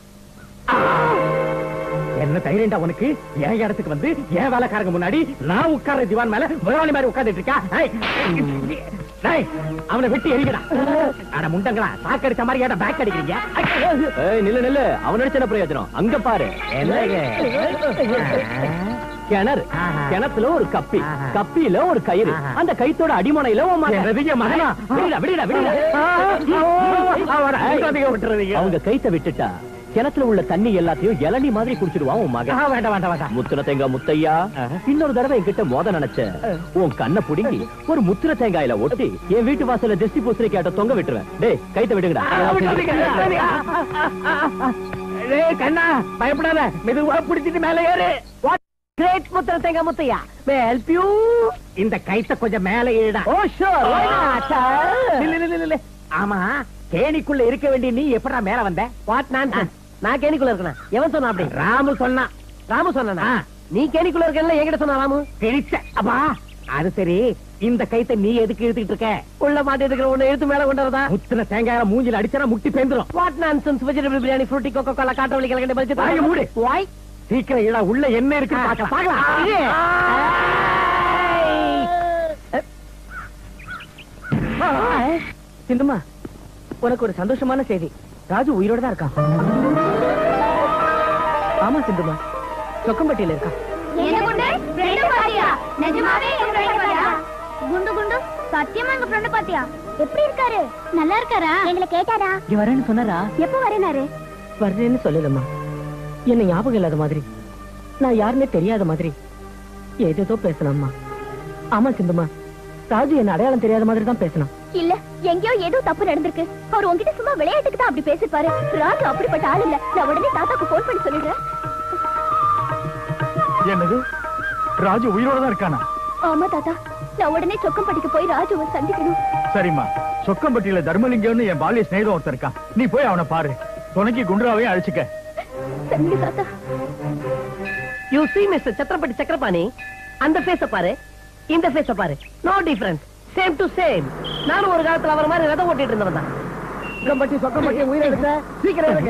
என்ன தைரியண்டா உனக்கு என் இடத்துக்கு வந்து என் வேலைக்காரங்க முன்னாடி நான் உட்கார்ற திவான் மேல முதலாளி மாதிரி உட்கார்ந்துட்டு இருக்கா அவனை வெட்டி எரிக்கடா அட முண்டங்களா சாக்கடிச்ச மாதிரி ஏடா பேக் அடிக்கிறீங்க நில்லு நில்லு அவன் அடிச்ச பிரயோஜனம் அங்க பாரு கிணறு கிணத்துல ஒரு கப்பி கப்பியில ஒரு கயிறு அந்த கயித்தோட அடிமனையில மகனா அவங்க கைத்த விட்டுட்டா கிணத்துல உள்ள தண்ணி எல்லாத்தையும் இளநீ மாதிரி குடிச்சிடுவான் உன் மகன். வேண்டாம் வேண்டாம் வேண்டாம். முத்துன தேங்காய் முத்தையா, இன்னொரு தடவை என்கிட்ட மோத நினைச்ச உன் கண்ணை புடுங்கி ஒரு முத்துன தேங்காயில ஒட்டி என் வீட்டு வாசல்ல திருஷ்டி பூசணி கேட்ட தொங்க விட்டுருவேன். டேய் கைத்த விடுங்கடா. டேய் கண்ணா பயப்படாத, மெதுவா பிடிச்சிட்டு மேல ஏறு. கிரேட் முத்துன தேங்காய் முத்தையா, மே ஹெல்ப் யூ? இந்த கைத்த கொஞ்சம் மேல ஏறுடா. ஓ ஷூர். ஆமா, கேணிக்குள்ள இருக்க வேண்டிய நீ எப்படா மேல வந்த? What nonsense. நான் கேணிக்குள்ள இருக்கேன். எவன் சொன்னா அப்படி? ராமு சொன்னா. ராமு சொன்னா? நீ கேணிக்குள்ள இருக்கல என்கிட்ட சொன்னா ராமு? கிழிச்ச. அப்பா அது சரி, இந்த கைத்தை நீ எதுக்கு இழுத்துக்கிட்டு இருக்க? உள்ள மாட்டி இருக்கிற ஒண்ணு எடுத்து மேல கொண்டு வரதா? முத்துன தேங்காய் மூஞ்சில அடிச்சா முட்டி பேந்துரும். What nonsense. Vegetable biryani, Frooti, Coca Cola, காட்டவளி கலகண்ட பல்ஜி. வாய் மூடு. வாய் சீக்கிரம் இட, உள்ள என்ன இருக்கு பார்க்கலாம். பார்க்கலாம். சிந்துமா, உனக்கு ஒரு சந்தோஷமான செய்தி. ராஜு உயிரோட தான் இருக்கான். ஆமா சிந்துமா, சொக்கம்பட்டியில இருக்கான். குண்டு குண்டு சத்தியமா எங்க ஃப்ரெண்ட் பாத்தியா? எப்படி இருக்காரு? நல்லா இருக்காரா? எங்களை கேட்டாரா? இங்க வரேன்னு சொன்னாரா? எப்ப வரேனாரு? வர்றேன்னு சொல்லலம்மா. என்ன ஞாபகம் இல்லாத மாதிரி, நான் யாருன்னே தெரியாத மாதிரி ஏதேதோ பேசலாம்மா. ஆமா சிந்துமா, ராஜு என்ன அடையாளம் தெரியாத மாதிரி தான் பேசணும். இல்ல, எங்கேயோ ஏதோ தப்பு நடந்திருக்கு. அவர் உங்ககிட்ட சும்மா விளையாட்டுக்கு தான் அப்படி பேசிப்பாரு. ராஜு அப்படிப்பட்ட ஆள் இல்ல. நான் உடனே தாத்தாக்கு போன் பண்ணி சொல்லிடுறேன். என்னது, ராஜு உயிரோட தான் இருக்கானா? ஆமா தாத்தா, நான் உடனே சொக்கம்பட்டிக்கு போய் ராஜுவை சந்திக்கணும். சரிம்மா, சொக்கம்பட்டியில தர்மலிங்கம்னு என் பாலிய ஸ்நேகிதம் ஒருத்தர் இருக்கான். நீ போய் அவனை பாரு. துணைக்கு குண்டராவையும் அழைச்சிக்க. சரிங்க தாத்தா. You see mister Chatrapati Chakrapani, அந்த ஃபேஸ பாரு, இந்த ஃபேஸ பாரு, no difference, same to same. நானும் ஒரு காலத்துல அவர மாதிரி ரதம் ஓட்டிட்டு இருந்தவன் தான். சொக்கம்பட்டி சொக்கம்பட்டி உயிரை எடுக்க சீக்கிரம் இருக்கு.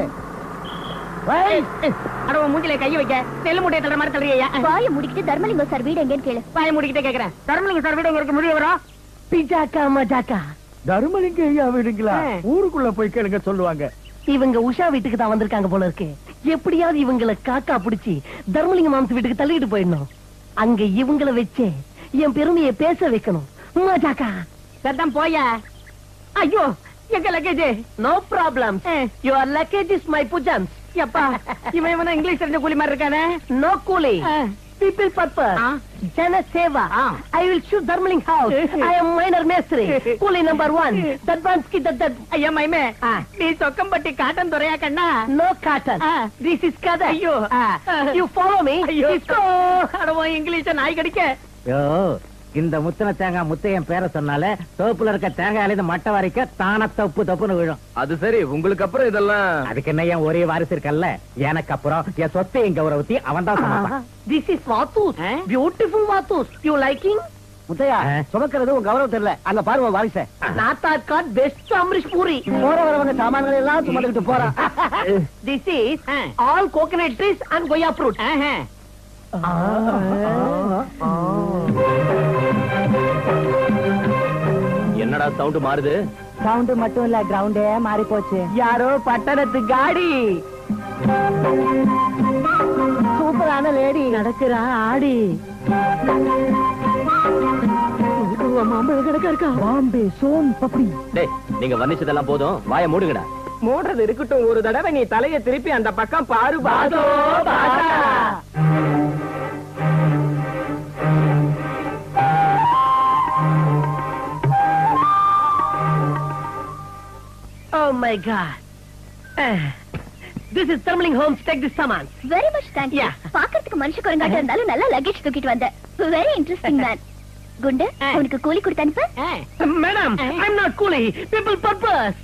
அடவ மூஞ்சில கைய வைக்க நெல்லு மூட்டைய தள்ளுற மாதிரி தள்ளுறியா? வாயை முடிக்கிட்டு தர்மலிங்கம் சார் வீடு எங்கன்னு கேளு. வாயை மூடிக்கிட்டே கேக்குறேன். தர்மலிங்க சார் வீடு எங்க இருக்கு முடியவரா? பிஜாக்கா மஜாக்கா. தர்மலிங்க ஐயா வீடுங்களா? ஊருக்குள்ள போய் கேளுங்க சொல்லுவாங்க. இவங்க உஷா வீட்டுக்கு தான் வந்திருக்காங்க போல இருக்கு. எப்படியாவது இவங்களை காக்கா பிடிச்சி தர்மலிங்க மாம்ச வீட்டுக்கு தள்ளிட்டு போயிடணும். அங்க இவங்கள வச்சு என் பெருமையை பேச வைக்கணும். மஜாக்கா. சத்தம் போயா. ஐயோ, எங்க luggage? No problem. Your luggage is my புஜன்ஸ். எப்பா, இவன் இவன இங்கிலீஷ் தெரிஞ்ச கூலி மாதிரி இருக்கானே. நோ கூலி. People purpose. Jana Seva. I will shoot Dharmaling house. I am minor maestri. Kuli number one. Dadvanski dad dad. Ayya maime. Nee Sokkambatti cotton doraya kanna. No cotton. This is kada. Ayyo. You follow me. Isko. Adavo English naai kadike. யோ, இந்த முத்தன தேங்காய் முத்தையன் பேரை சொன்னாலே தோப்புல இருக்க தேங்காயில இருந்து மட்டை வரைக்கும் தான தப்பு தப்புன்னு விழும். அது சரி, உங்களுக்கு அப்புறம் இதெல்லாம் அதுக்கு என்ன ஏன் ஒரே வாரிசு இருக்கல்ல, எனக்கு அப்புறம் என் சொத்தையும் கௌரவத்தி அவன் தான் சமைப்பான். This is Vatus. Beautiful Vatus. You liking? Muthiah சுமக்கிறது உங்க கௌரவம் தெரியல. அங்க பாருங்க வாரிச. நாத்தார் காட் பெஸ்ட் அம்ரிஷ் பூரி. போற வரவங்க சாமான்கள் எல்லாம் சுமந்துக்கிட்டு போறான். This is all coconut trees and goya fruit. என்னடா சவுண்ட் மாறுது? சவுண்ட் மட்டும் இல்ல, கிரவுண்டே மாறி போச்சு. யாரோ பட்டணத்து காடி. சூப்பரான லேடி நடக்கிறா ஆடி. மாம்பழ கிடக்கா இருக்கா. பாம்பே சோன் பப்படி. டேய், நீங்க வர்ணிச்சதெல்லாம் போதும், வாயை மூடுங்கடா. மூடுறது இருக்கட்டும், ஒரு தடவை நீ தலையை திருப்பி அந்த பக்கம் பாரு. பாதோ பாதா. Oh my God. Uh, this is Thermaling Homes. Take this saman. Very much thank you. பாக்கிறதுக்கு மனுஷ குரங்காட்ட இருந்தாலும் நல்ல லக்கேஜ் தூக்கிட்டு வந்த. Very interesting man. குண்டு, உனக்கு கூலி கொடுத்து அனுப்பு. Madam, I'm not கூலி. People purpose.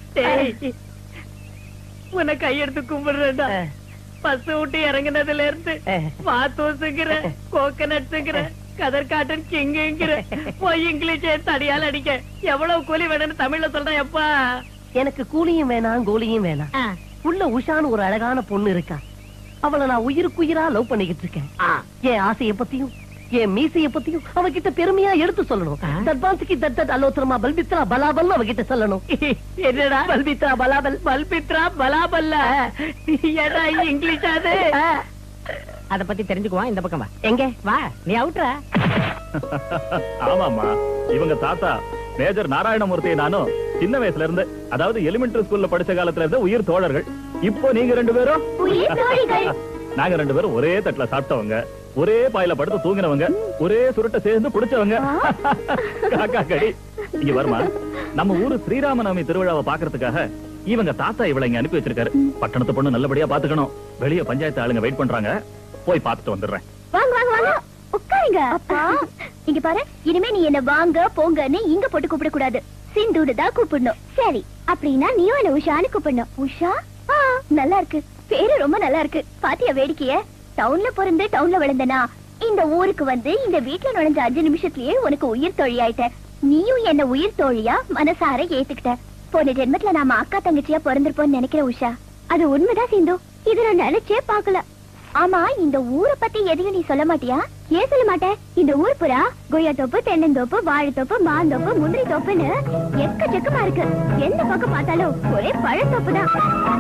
உன்னை கையெடுத்து கும்பிடுறேன்டா. பஸ் விட்டு இறங்கினதுல இருந்து வாத்தோசுங்கிற கோகனட்ஸுங்கிற கதர் காட்டன் கிங்குங்கிற போய் இங்கிலீஷே தடியால் அடிக்க எவ்வளவு கூலி வேணும்னு தமிழ்ல சொல்றேன். எப்பா, எனக்கு கூலியும் வேணாம் கோலியும் வேணாம். உள்ள உஷான்னு ஒரு அழகான பொண்ணு இருக்கா. அவளை நான் உயிருக்குயிரா லவ் பண்ணிக்கிட்டு இருக்கேன். என் ஆசையை பத்தியும் என் மீசைய பத்தியும் அவகிட்ட பெருமையா எடுத்து சொல்லணும். தத்வான்சிக்கு தத்தத் அலோத்தரமா பல்பித்ரா பலாபல் அவகிட்ட சொல்லணும். என்னடா பல்பித்ரா பலாபல்? பல்பித்ரா பலாபல்ல ஏடா இங்கிலீஷ் அது? அத பத்தி தெரிஞ்சுக்குவா. இந்த பக்கம் வா. எங்க வா, நீ அவுட்ரா. ஆமாமா, இவங்க தாத்தா மேஜர் நாராயணமூர்த்தி நானும் சின்ன வயசுல இருந்து, அதாவது எலிமெண்டரி ஸ்கூல்ல படிச்ச காலத்துல இருந்து உயிர் தோழர்கள். இப்போ நீங்க ரெண்டு பேரும் உயிர் தோழிகள். நாங்க ரெண்டு பேரும் ஒரே தட்டுல சாப்பிட்டவங்க, ஒரே பாயில படுத்து தூங்கினவங்க, ஒரே சுருட்ட சேர்ந்து குடிச்சவங்க. காக்கா கடி. இங்க வருமா, நம்ம ஊரு ஸ்ரீராமநவமி திருவிழாவை பாக்குறதுக்காக இவங்க தாத்தா இவளை இங்க அனுப்பி வச்சிருக்காரு. பட்டணத்து பொண்ணு நல்லபடியா பாத்துக்கணும். வெளிய பஞ்சாயத்து ஆளுங்க வெயிட் பண்றாங்க, போய் பாத்துட்டு வந்துடுறேன். வாங்க வாங்க வாங்க, உட்காருங்க. அப்பா இங்க பாரு, இனிமே நீ என்ன வாங்க போங்கன்னு இங்க போட்டு கூப்பிட கூடாது. சிந்துடு தான் கூப்பிடணும். சரி, அப்படின்னா நீயும் என்ன உஷான்னு கூப்பிடணும். உஷா? நல்லா இருக்கு பேரு, ரொம்ப நல்லா இருக்கு. பாத்தியா வேடிக்கைய? டவுன்ல பிறந்து டவுன்ல வளர்ந்தனா இந்த ஊருக்கு வந்து இந்த வீட்டுல நுழைஞ்ச அஞ்சு நிமிஷத்துலயே உனக்கு உயிர் தோழி ஆயிட்ட. நீயும் என்ன உயிர் தோழியா மனசார ஏத்துக்கிட்ட. போன ஜென்மத்துல நாம அக்கா தங்கச்சியா பிறந்திருப்போம்னு நினைக்கிற உஷா. அது உண்மைதான் சிந்து, இது நான் நினைச்சே பாக்கல. ஆமா, இந்த ஊரை பத்தி எதையும் நீ சொல்ல மாட்டியா? ஏன் சொல்ல மாட்டேன்? இந்த ஊர் புறா கொய்யா தோப்பு, தென்னந்தோப்பு, வாழைத்தோப்பு, மாந்தோப்பு, முந்திரி தோப்புன்னு எக்கச்சக்கமா இருக்கு. எந்த பக்கம் பார்த்தாலும் ஒரே பழத்தோப்பு தான்.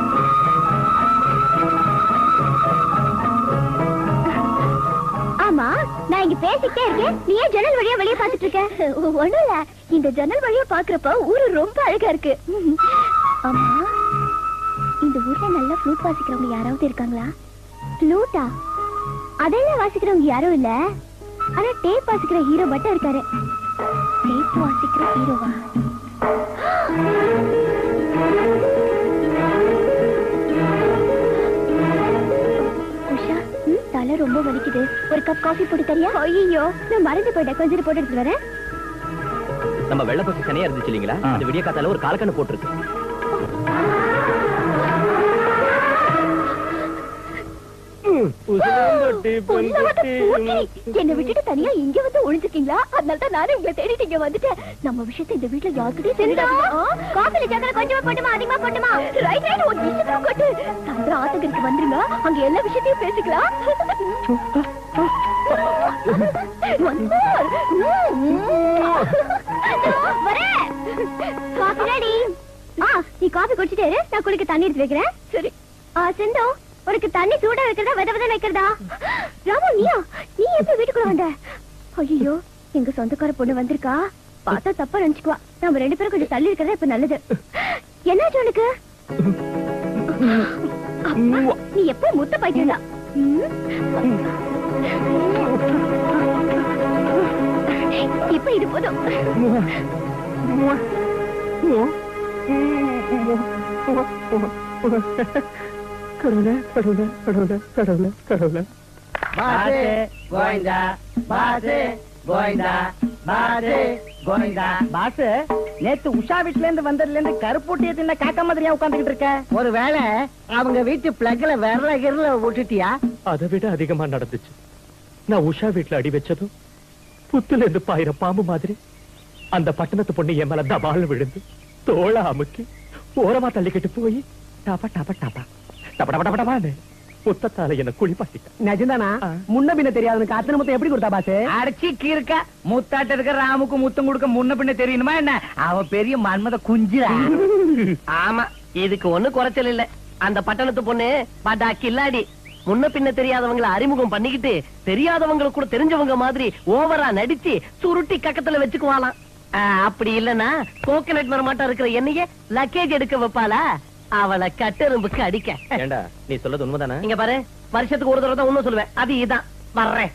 ஆமா, நான் இங்க பேசிக்கிட்டே இருக்கேன், நீ ஏன் ஜன்னல் வழியா வெளியே பாத்துட்டு இருக்க? ஒண்ணும் இல்ல, இந்த ஜன்னல் வழியா பாக்குறப்ப ஊரு ரொம்ப அழகா இருக்கு. ஆமா, இந்த ஊர்ல நல்லா ஃப்ளூட் வாசிக்கிறவங்க யாராவது இருக்காங்களா? ஃப்ளூட்டா? அதெல்லாம் வாசிக்கிறவங்க யாரும் இல்ல, ஆனா டேப் வாசிக்கிற ஹீரோ மட்டும் இருக்காரு. டேப் வாசிக்கிற ஹீரோவா? உஷா, தலை கையெல்லாம் ரொம்ப வலிக்குது. ஒரு கப் காஃபி போட்டு தரியா? ஐயோ, நான் மறந்து போயிட்டேன். கொஞ்சம் போட்டு எடுத்து வரேன். நம்ம வெள்ள பசி சனியா இருந்துச்சு இல்லீங்களா? அந்த விடிய காத்தால ஒரு காலக்கண்ணு போட்டுருக்கு. என்ன விட்டுட்டு தனியா இங்க வந்து ஒழிஞ்சிருக்கீங்களா? அதனாலதான் நானும் உங்களை தேடிட்டு இங்க வந்துட்டேன். நம்ம விஷயத்தை இந்த வீட்டுல யாருக்கிட்டே தெரியாது. காஃபில சக்கரை கொஞ்சமா போட்டுமா அதிகமா போட்டுமா? ரைட் ரைட் ஒரு விஷயத்தையும் கொட்டு. சந்திரா ஆத்தங்கருக்கு வந்துருங்க, அங்க எல்லா விஷயத்தையும் பேசிக்கலாம். Coffee ready. நீ காஃபி குடிச்சிட்டு நான் குளிக்க தண்ணி எடுத்து வைக்கிறேன். சரி. சிந்து, உனக்கு தண்ணி சூடா வைக்கிறதா வெத வெத வைக்கிறதா? ராமு, நீயா? நீ எப்படி வீட்டுக்குள்ள வந்த? ஐயோ, எங்க சொந்தக்கார பொண்ணு வந்திருக்கா. பார்த்தா தப்பா நினைச்சுக்குவா. நம்ம ரெண்டு பேரும் கொஞ்சம் தள்ளி இருக்கிறதா இப்ப நல்லது. என்னாச்சு உனக்கு? நீ எப்ப முத்த பைத்தியம்டா. இப்ப இது போதும். கடவுளே கடவுளே கடவுளே கடவுளே கடவுளே. பாசே கோவிந்தா, பாசே கோவிந்தா, பாசே கோவிந்தா. பாசு, நேத்து உஷா வீட்டுல இருந்து வந்ததுல இருந்து கருப்பூட்டிய தின்ன காக்க மாதிரியா உட்கார்ந்துகிட்டு இருக்க? ஒருவேளை அவங்க வீட்டு பிளக்ல விரல கிரல விட்டுட்டியா? அதை விட அதிகமா நடந்துச்சு. நான் உஷா வீட்டுல அடி வச்சதும் புத்துல இருந்து பாயிர பாம்பு மாதிரி அந்த பட்டணத்து பொண்ணு என் மேல தபால் விழுந்து தோள அமுக்கி ஓரமா தள்ளிக்கிட்டு போய் டாப்பா டாப்பா டாப்பா டப்பா டப்பா டப்பான்னு முத்தத்தால என்ன குளிப்பாட்டிட்ட. நிஜம்தானா? முன்ன பின்ன தெரியாதுன்னு அத்தனை முத்தம் எப்படி கொடுத்தா பாசு? அடிச்சு கீர்க்க முத்தாட்ட இருக்க ராமுக்கு முத்தம் கொடுக்க முன்ன பின்ன தெரியணுமா என்ன? அவ பெரிய மன்மத குஞ்சிரா. ஆமா, இதுக்கு ஒண்ணு குறைச்சல் இல்ல. அந்த பட்டணத்து பொண்ணு படா கில்லாடி. முன்ன பின்ன தெரியாதவங்களை அறிமுகம் பண்ணிக்கிட்டு தெரியாதவங்களுக்கு கூட தெரிஞ்சவங்க மாதிரி ஓவரா நடிச்சு சுருட்டி கக்கத்துல வச்சுக்குவாளாம். அப்படி இல்லன்னா கோகனட் மரமாட்டம் இருக்கிற என்னையே லக்கேஜ் எடுக்க வைப்பாளா? அவளை கட்டெரும்புக்கு அடிக்க. ஏண்டா, நீ சொல்றது உண்மைதானே? இங்க பாரு, வருஷத்துக்கு ஒரு தடவை தான் உண்மை சொல்லுவேன். அது இதான் வர்றேன்.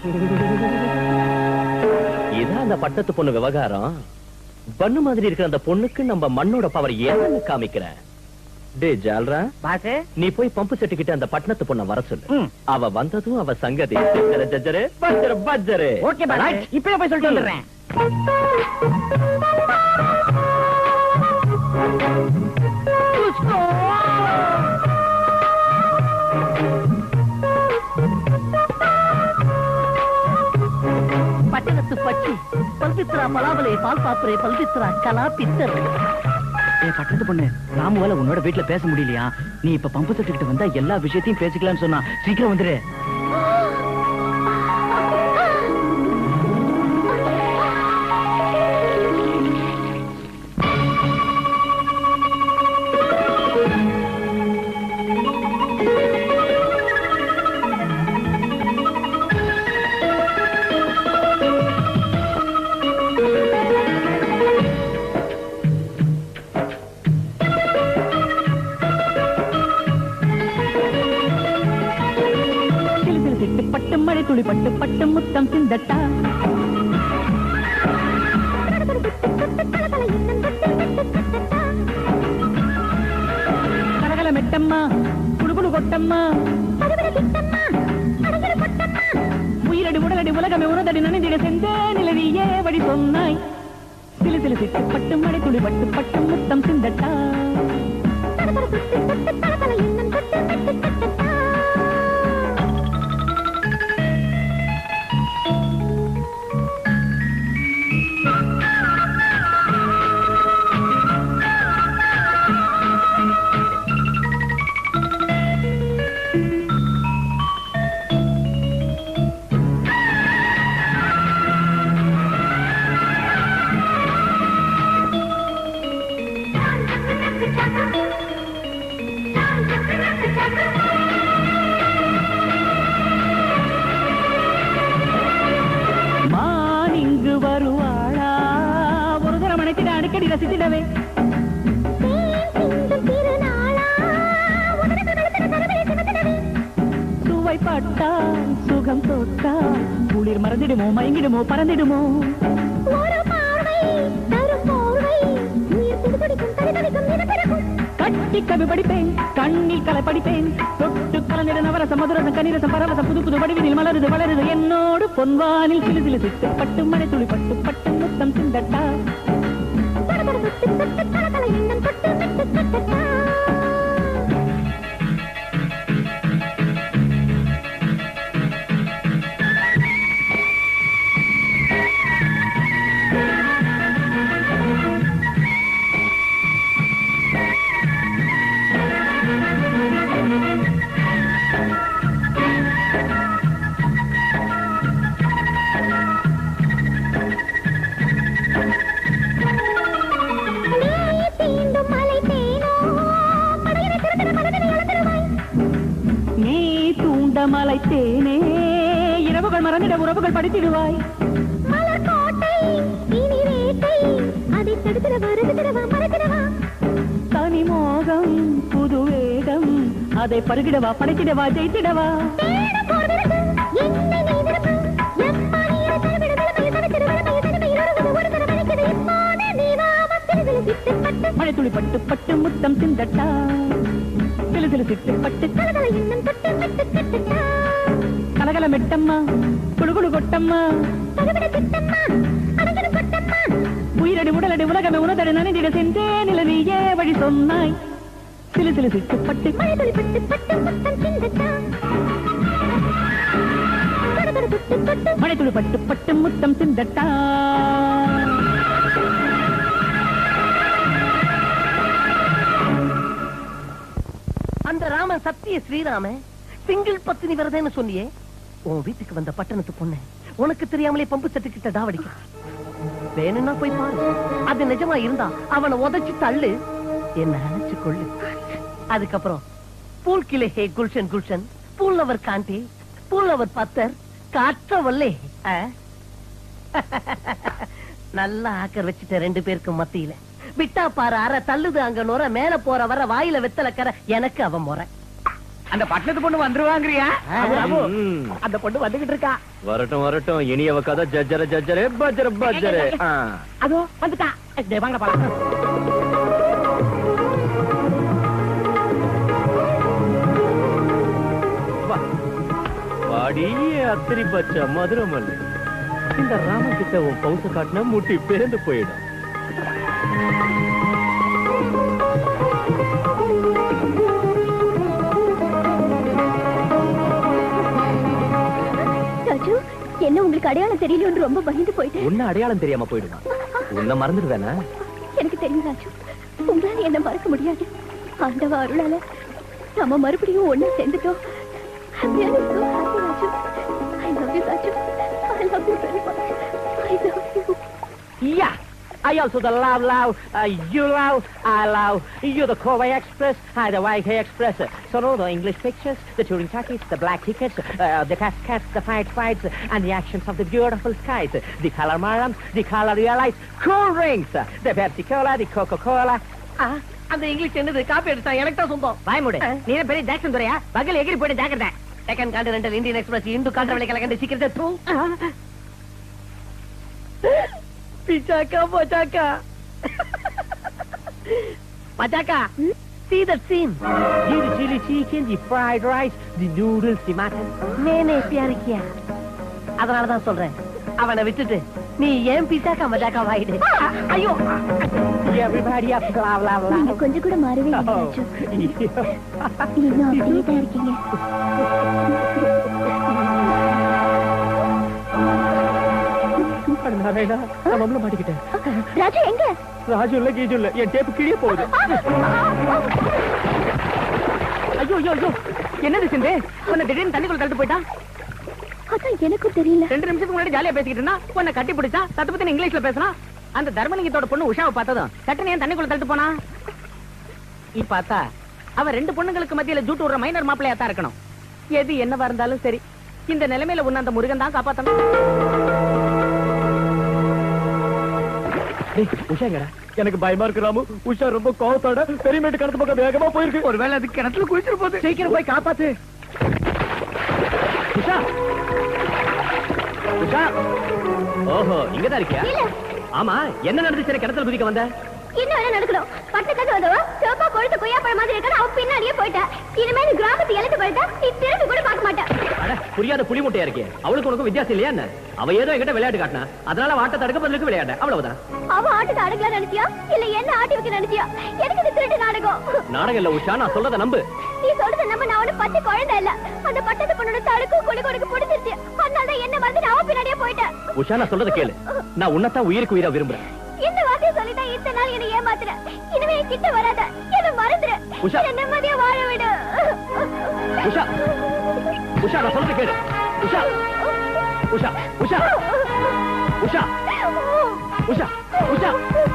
இதான் அந்த பட்டத்து பொண்ணு விவகாரம். பண்ணு மாதிரி இருக்கிற அந்த பொண்ணுக்கு நம்ம மண்ணோட பவர் ஏன்னு காமிக்கிறேன். டே ஜால்ரா பாசு, நீ போய் பம்பு செட்டு கிட்ட அந்த பட்டணத்து பொண்ண வர சொல்லு. அவ வந்ததும் அவ சங்கதி ஜஜ்ஜரு பஜ்ஜரு பஜ்ஜரு. ஓகே பாஸ், இப்பவே போய் சொல்லிட்டு வந்துடுறேன். பட்டணத்து பச்சி பல்பித்ரா பலாவலே பால் பாப்புரே பல்பித்ரா கலா பித்தர். ஏ பட்டத்து பொண்ணு, ராமுவால உன்னோட வீட்டுல பேச முடியலையா? நீ இப்ப பம்பு செட்டுக்கிட்டு வந்தா எல்லா விஷயத்தையும் பேசிக்கலாம்னு சொன்னா. சீக்கிரம் வந்துரு. துளி பட்டு பட்டு முத்தம் சிந்தட்டா. கலகல மெட்டம்மா குடுகுடு கொட்டம்மா உயிரடி உடலடி உலகமே உனதடி நனைந்திட செந்தே நிலவியே வழி சொன்னாய். சிலு சிலு சிட்டு பட்டு மழை துளி பட்டு பட்டு முத்தம் சிந்தட்டா. அடிக்கடி ரசித்திடவே சுவை பட்டால் சுகம் தொட்டால் குளிர் மறந்திடுமோ மயங்கிடுமோ பறந்திடுமோ. கட் கட்டி கவி படிப்பேன் கண்ணில் கலை படிப்பேன் தொட்டு கலந்திட நவரச மதுரச கனிரச பரவச புது புது வடிவினில் மலருது வளருது என்னோடு பொன்வானில் சிலு சிலு சிட்டு பட்டு மழை துளி பட்டு பட்டு முத்தம் சிந்தட்டா மலை தேனே இரவுகள் மறந்திட உறவுகள் படித்திடுவாய் தனி மோகம் புது வேகம் அதை பருகிடவா படைத்திடவா ஜெயித்திடவா மழை துளி பட்டு பட்டு முத்தம் சிந்தட்டா சிலு சிலு சிட்டு பட்டு கலகல மெட்டம்மா குடுகுடு கொட்டம்மா உயிரடி உடலடி உலகமே உனதடி நனைந்திட சென்றே நில நீயே வழி சொன்னாய் சிலு சிலு சிட்டு பட்டு மழை துளி பட்டு பட்டு முத்தம் சிந்தட்டா அந்த ராமன் சத்திய ஸ்ரீராம சிங்கிள் பத்தினி வரதேன்னு சொன்னியே உன் வீட்டுக்கு வந்த பட்டணத்து பொண்ணு உனக்கு தெரியாமலே பம்பு செட்டு கிட்ட டாவடிக்க வேணும்னா போய் பாரு அது நிஜமா இருந்தா அவனை உதைச்சு தள்ளு என்ன அழைச்சு கொள்ளு அதுக்கப்புறம் பூல் கிளே ஹே குல்ஷன் குல்ஷன் பூல்லவர் காண்டி பூல்லவர் பத்தர் காற்றவல்லே நல்லா ஆக்கர் வச்சுட்ட ரெண்டு பேருக்கு மத்தியில விட்டா பாரு அற தள்ளுது அங்க நுர மேல போற வர வாயில வெத்தல கரை எனக்கு அவன் முறை அந்த பட்டணத்து பொண்ணு வந்துருவாங்கறியா அந்த பொண்ணு வந்துகிட்டு இருக்கா வரட்டும் வரட்டும் இனியவ கதை ஜஜ்ஜர ஜஜ்ஜரே பஜ்ஜர பஜ்ஜரே அதோ வந்துட்டா வாங்க பாக்கலாம் வாடி அத்திரி பச்சை மதுரமல்லி இந்த ராமன் கிட்ட உன் பவுச காட்டினா முட்டி பேர்ந்து போயிடும் ராஜு என்ன உங்களுக்கு அடையாளம் தெரியல ரொம்ப பயந்து போயிட்டேன் உன்ன அடையாளம் தெரியாம போயிடுமா உன்ன மறந்துடுவேனா எனக்கு தெரியும் ராஜு உங்களால என்ன மறக்க முடியாது ஆண்டவ அருளால நம்ம மறுபடியும் ஒண்ணு சேர்ந்துட்டோம் Raju I love you Raju I love you very much I love you யா I also the love, love, uh, you love, I love, you the Kobe Express, I the Y K Express. So no, the English pictures, the touring tickets, the black tickets, uh, the cascades, the fight fights, and the actions of the beautiful skies, the color marams, the color realize, cool drinks, the Pepsi Cola, the Coca-Cola. Ah, அந்த English என்னது காப்பி எடுத்தா எனக்கு தான் சொந்தம் வாய் மூடு நீ பெரிய Jackson துரையா பகல் எகிரி போயிட்டு ஜாக்கிரதை second continental Indian express Hindu கான்ட்ரவலை கலக்கண்ட சீக்கிரத்தை தூ பிச்சாக்கா பச்சாக்கா பச்சாக்கா see that scene the chili chicken the fried rice the noodles the mutton நேனே प्यार किया அதனால தான் சொல்றேன் அவனை விட்டுட்டு நீ ஏன் பிச்சாக்கா மச்சாக்கா வாயிடு ஐயோ everybody up love love love நீங்க கொஞ்சம் கூட மாறவே இல்லை ராஜு இன்னும் அப்படியே தான் இருக்கீங்க ராஜு எங்க ராஜு இல்ல கீஜு இல்ல என் டேப்பு கிழிய போகுது ஐயோ ஐயோ ஐயோ என்னது சிந்து உன்னை திடீர்னு தண்ணிக்குள்ள தள்ளிட்டு போயிட்டான் அதான் எனக்கும் தெரியல ரெண்டு நிமிஷத்துக்கு முன்னாடி ஜாலியா பேசிக்கிட்டு இருந்தா உன்னை கட்டி பிடிச்சா தத்து பத்தி இங்கிலீஷ்ல பேசினா அந்த தர்மலிங்கத்தோட பொண்ணு உஷாவை பார்த்ததும் சட்டனை ஏன் தண்ணிக்குள்ள தள்ளிட்டு போனா நீ பார்த்தா அவ ரெண்டு பொண்ணுங்களுக்கு மத்தியில ஜூட்டு விடுற மைனர் மாப்பிள்ளையா தான் இருக்கணும் எது என்னவா இருந்தாலும் சரி இந்த நிலைமையில உன்ன அந்த முருகன் தான் காப்பாத்தணும் உஷாங்கடா எனக்கு பயமா இருக்கு ராமு உஷா ரொம்ப கோவத்தோட பெரியமேட்டு கிணத்து பக்கம் வேகமா போயிருக்கு ஒருவேளை அது கிணத்துல குளிச்சிரு போது சீக்கிரம் போய் காப்பாத்து உஷா உஷா ஓஹோ இங்கதான் இருக்கியா ஆமா என்ன நடந்துச்சு கிணத்துல குதிக்க வந்த என்ன வேணா நடக்கணும். பட்டத்துக்கு வந்தவ சிவப்பா கொழுத்து கொய்யாப்பழம் மாதிரி இருக்கா, அவ பின்னாடியே போயிட்டா. இனிமே நீ கிராமத்து இலக்கு போயிட்டா நீ திரும்பி கூட பார்க்க மாட்டா. அட புரியாத புலி முட்டையா இருக்கே. அவளுக்கு உனக்கு வித்தியாசம் இல்லையா என்ன? அவ ஏதோ என்கிட்ட விளையாட்டு காட்டினா, அதனால ஆட்ட தடுக்க பதிலுக்கு விளையாட, அவ்வளவுதான். அவ ஆட்டத்தை அடக்கலாம் நினைச்சியா இல்ல என்ன ஆட்டி வைக்க நினைச்சியா? எனக்கு இது திருட்டு நாடகம். நாடகம் இல்ல உஷா, நான் சொல்றத நம்பு. நீ சொல்றத நம்ம நான் ஒண்ணு பச்சை குழந்தை இல்ல. அந்த பட்டத்து பொண்ணோட தடுக்கும் குழு குழுக்கு பிடிச்சிருச்சு. அதனால என்ன வந்து நான் பின்னாடியே போயிட்டேன். உஷா நான் சொல்றத கேளு. நான் உன்னதான் உயிருக்கு உயிரா விரும்புறேன். இந்த வார்த்தையை சொல்லிட்டா இத்தனை நாள் என்ன ஏமாத்துற. இனிமே கிட்ட வராத, என்ன மறந்துரு. என்ன நிம்மதியா வாழ விடு. உஷா உஷா நான் சொல்றத கேளு. உஷா உஷா உஷா உஷா உஷா உஷா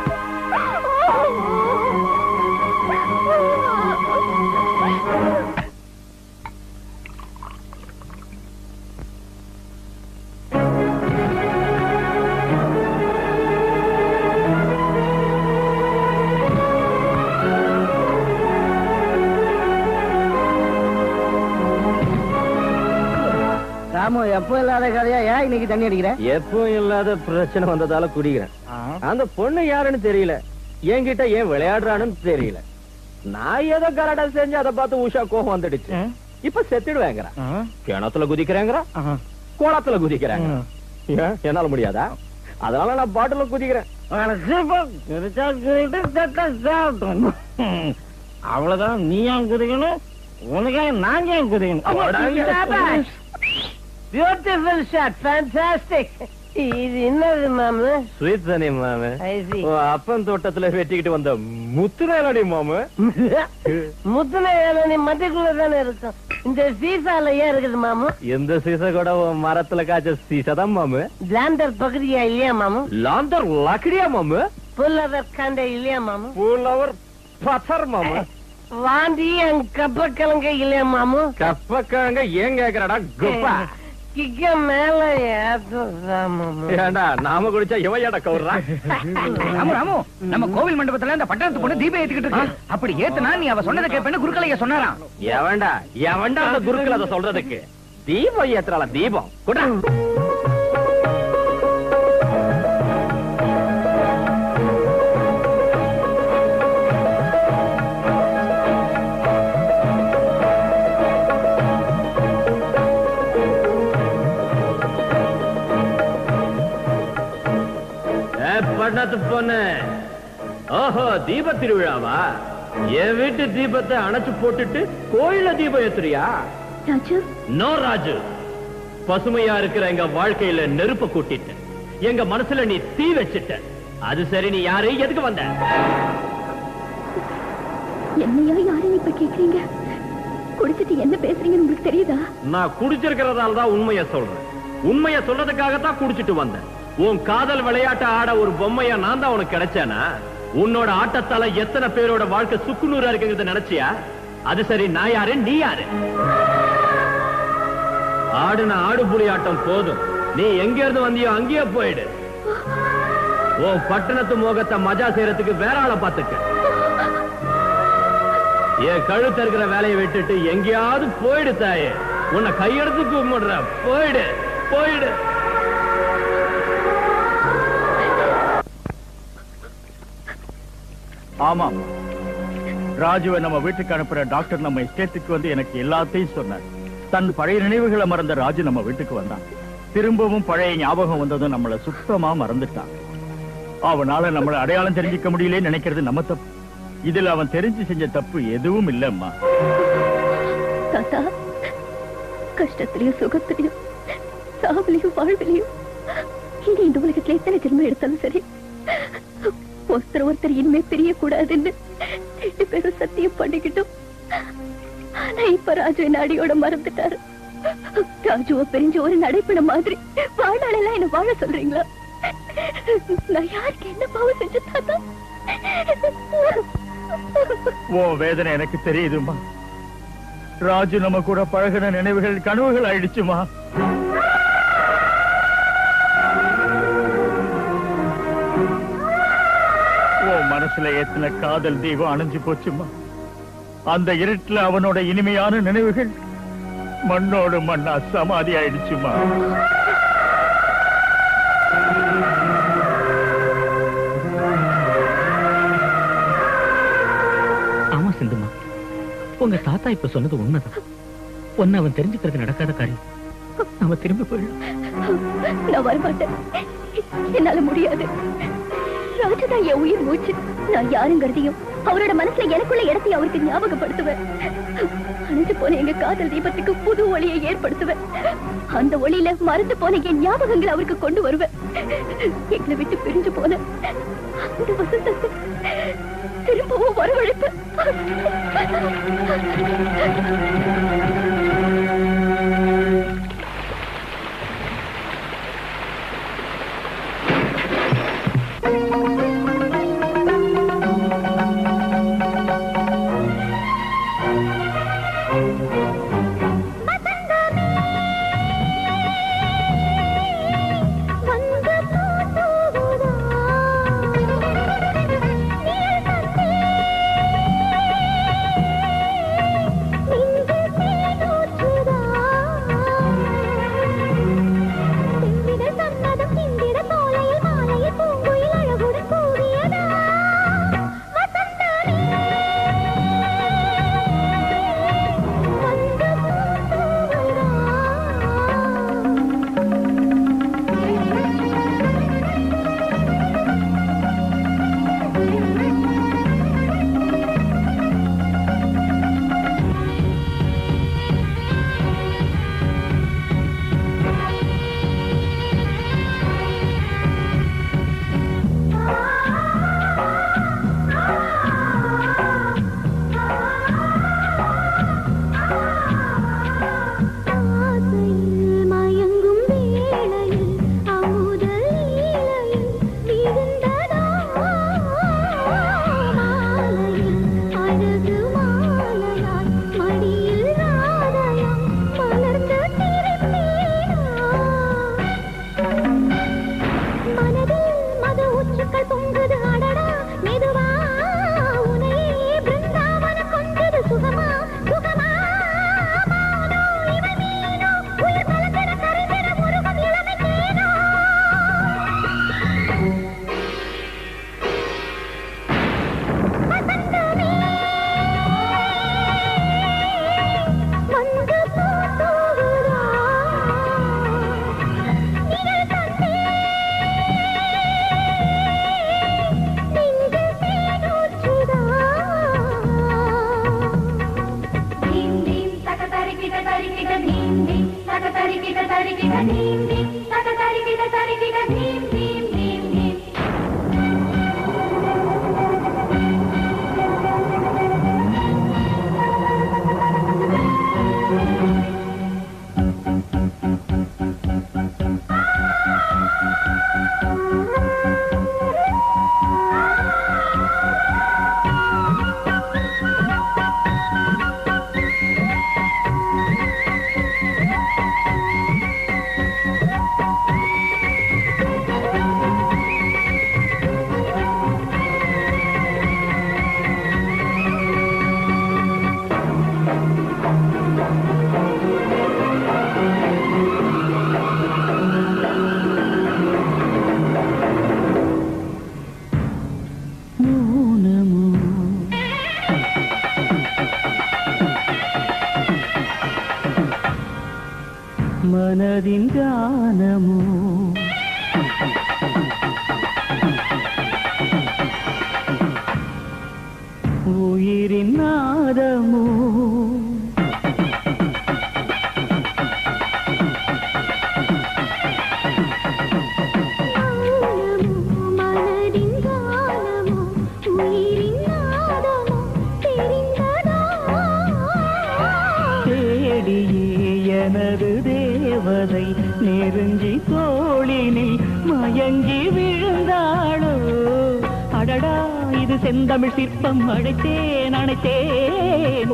ராமு, எப்போ இல்லாத கதையா ஏன் இன்னைக்கு தண்ணி அடிக்கிற? எப்போ இல்லாத பிரச்சனை வந்ததால குடிக்கிறேன். அந்த பொண்ணு யாருன்னு தெரியல, என்கிட்ட ஏன் விளையாடுறான்னு தெரியல. நான் ஏதோ கராடா செஞ்சு அதை பார்த்து உஷா கோபம் வந்துடுச்சு. இப்ப செத்துடுவேங்கிற, கிணத்துல குதிக்கிறேங்கிற, குளத்துல குதிக்கிறேங்க. ஏன் என்னால முடியாதா? அதனால நான் பாட்டில குதிக்கிறேன். அவ்வளவுதான். நீ ஏன் குதிக்கணும்? உனக்காக நான் ஏன் குதிக்கணும்? Beautiful shot, fantastic. இது என்னது மாமு? ஸ்வீட் தானே மாமு. அப்பன் தோட்டத்துல வெட்டிக்கிட்டு வந்த முத்துனேலடி மாமு. முத்துனேலடி மத்திக்குள்ள தானே இருக்கும். இந்த சீசால ஏன் இருக்குது மாமு? எந்த சீசா கூட மரத்துல காய்ச்ச சீசா தான் மாமு. லாந்தர் பகுதியா இல்லையா மாமு? லாந்தர் லக்கடியா மாமு? புல்லவர் காண்ட இல்லையா மாமு? புல்லவர் பத்தர் மாமு. வாந்தி கப்பக்கிழங்க இல்லையா மாமு? கப்பக்கிழங்க ஏன் கேக்குறடா குப்பா? கிக்க மேல ஏண்டா நாம குடிச்சா இவையாட கவுறா? ராமு ராமு, நம்ம கோவில் மண்டபத்துல இந்த பட்டணத்து பொண்ணு தீபம் ஏத்திக்கிட்டு இருக்கு. அப்படி ஏத்துனா நீ அவ சொன்னதை கேட்பேன்னு குருக்களைய சொன்னாராம். எவன்டா எவன்டா அந்த குருக்கள் அதை சொல்றதுக்கு? தீபம் ஏத்துறாளா? தீபம் குடா. பொண்ணு, ஓஹோ தீப திருவிழாவா? என் வீட்டு தீபத்தை அணைச்சு போட்டுட்டு கோயில தீபம் ஏத்துறியா? நோ ராஜு, பசுமையா இருக்கிற எங்க வாழ்க்கையில நெருப்ப கூட்டிட்ட, எங்க மனசுல நீ தீ வச்சிட்ட. அது சரி, நீ யாரு, எதுக்கு வந்த? என்னையா யாரு இப்ப கேக்குறீங்க? குடிச்சிட்டு என்ன பேசுறீங்கன்னு உங்களுக்கு தெரியுதா? நான் குடிச்சிருக்கிறதால தான் உண்மைய சொல்றேன். உண்மைய சொல்றதுக்காகத்தான் குடிச்சிட்டு வந்தேன். உன் காதல் விளையாட்ட ஆட ஒரு பொம்மையா நான் தான் உனக்கு கிடைச்சேனா? உன்னோட ஆட்டத்தால எத்தனை பேரோட வாழ்க்கை சுக்குநூறா இருக்குங்கிறத நினைச்சியா? அது சரி, நான் யாரு, நீ யாரு? ஆடுன ஆடு புலி ஆட்டம் போதும். நீ எங்க இருந்து வந்தியோ அங்கேயே போயிடு. உன் பட்டணத்து மோகத்தை மஜா செய்யறதுக்கு வேற ஆளை பாத்துக்க. என் கழுத்து இருக்கிற வேலையை விட்டுட்டு எங்கேயாவது போயிடு தாயே. உன்னை கையெடுத்து கும்பிடுற, போயிடு போயிடு. ஆமாம், ராஜுவை நம்ம வீட்டுக்கு அனுப்புற டாக்டர் நம்ம எஸ்டேட்டுக்கு வந்து எனக்கு எல்லாத்தையும் சொன்னார். தன் பழைய நினைவுகளை மறந்த ராஜு நம்ம வீட்டுக்கு வந்தான். திரும்பவும் பழைய ஞாபகம் வந்ததும் நம்மளை சுத்தமா மறந்துட்டான். அவனால நம்மளை அடையாளம் தெரிஞ்சுக்க முடியல நினைக்கிறது நம்ம தப்பு. இதுல அவன் தெரிஞ்சு செஞ்ச தப்பு எதுவும் இல்லம்மா. தாத்தா, கஷ்டத்திலையும் சுகத்திலையும் சாவிலையும் வாழ்விலையும் இனி இந்த உலகத்துல எத்தனை ஜென்மம் எடுத்தாலும் சரி, ஒருத்தர் ஒருத்தர் இனிமே தெரியக்கூடாதுன்னு ரெண்டு பேரும் சத்தியம் பண்ணிக்கிட்டோம். ஆனா இப்ப ராஜு என்ன அடியோட மறந்துட்டாரு. ராஜுவ பிரிஞ்ச ஒரு நடைப்பட மாதிரி வாழ்நாளெல்லாம் என்ன வாழ சொல்றீங்களா? நான் யாருக்கு என்ன பாவம் செஞ்ச தாத்தா? ஓ வேதனை எனக்கு தெரியுதுமா. ராஜு நம்ம கூட பழகின நினைவுகள் கனவுகள் ஆயிடுச்சுமா. மனசுல ஏத்தின காதல் தீபம் அணைஞ்சு போச்சுமா. அந்த இருட்டுல அவனோட இனிமையான நினைவுகள் மண்ணோடு மண்ணா சமாதி ஆயிடுச்சுமா. உங்க தாத்தா இப்ப சொன்னது உண்மைதான். ஒன்னு அவன் தெரிஞ்சுக்கிறது நடக்காத காரியம். நாம திரும்பி போயிடலாம். நான் வரமாட்டேன். என்னால முடியாது. ராஜதான் என் உயிர் மூச்சு. நான் யாருங்கிறதையும் அவரோட மனசுல எனக்குள்ள இடத்தை அவருக்கு ஞாபகப்படுத்துவேன். அணைஞ்சு போன எங்க காதல் தீபத்துக்கு புது ஒளியை ஏற்படுத்துவேன். அந்த ஒளியில மறந்து போன என் ஞாபகங்களை அவருக்கு கொண்டு வருவேன். எங்களை விட்டு பிரிஞ்சு போன அந்த வசந்தத்தை திரும்பவும் வரவழைப்பேன். மனதின் கானமோ உயிரின் நாதமோ எனது தேவதை நெருங்கி தோளினில் மயங்கி விழுந்தாளோ அடடா இது செந்தமிழ் சிற்பம் அழைத்தேன் அழைத்தேன்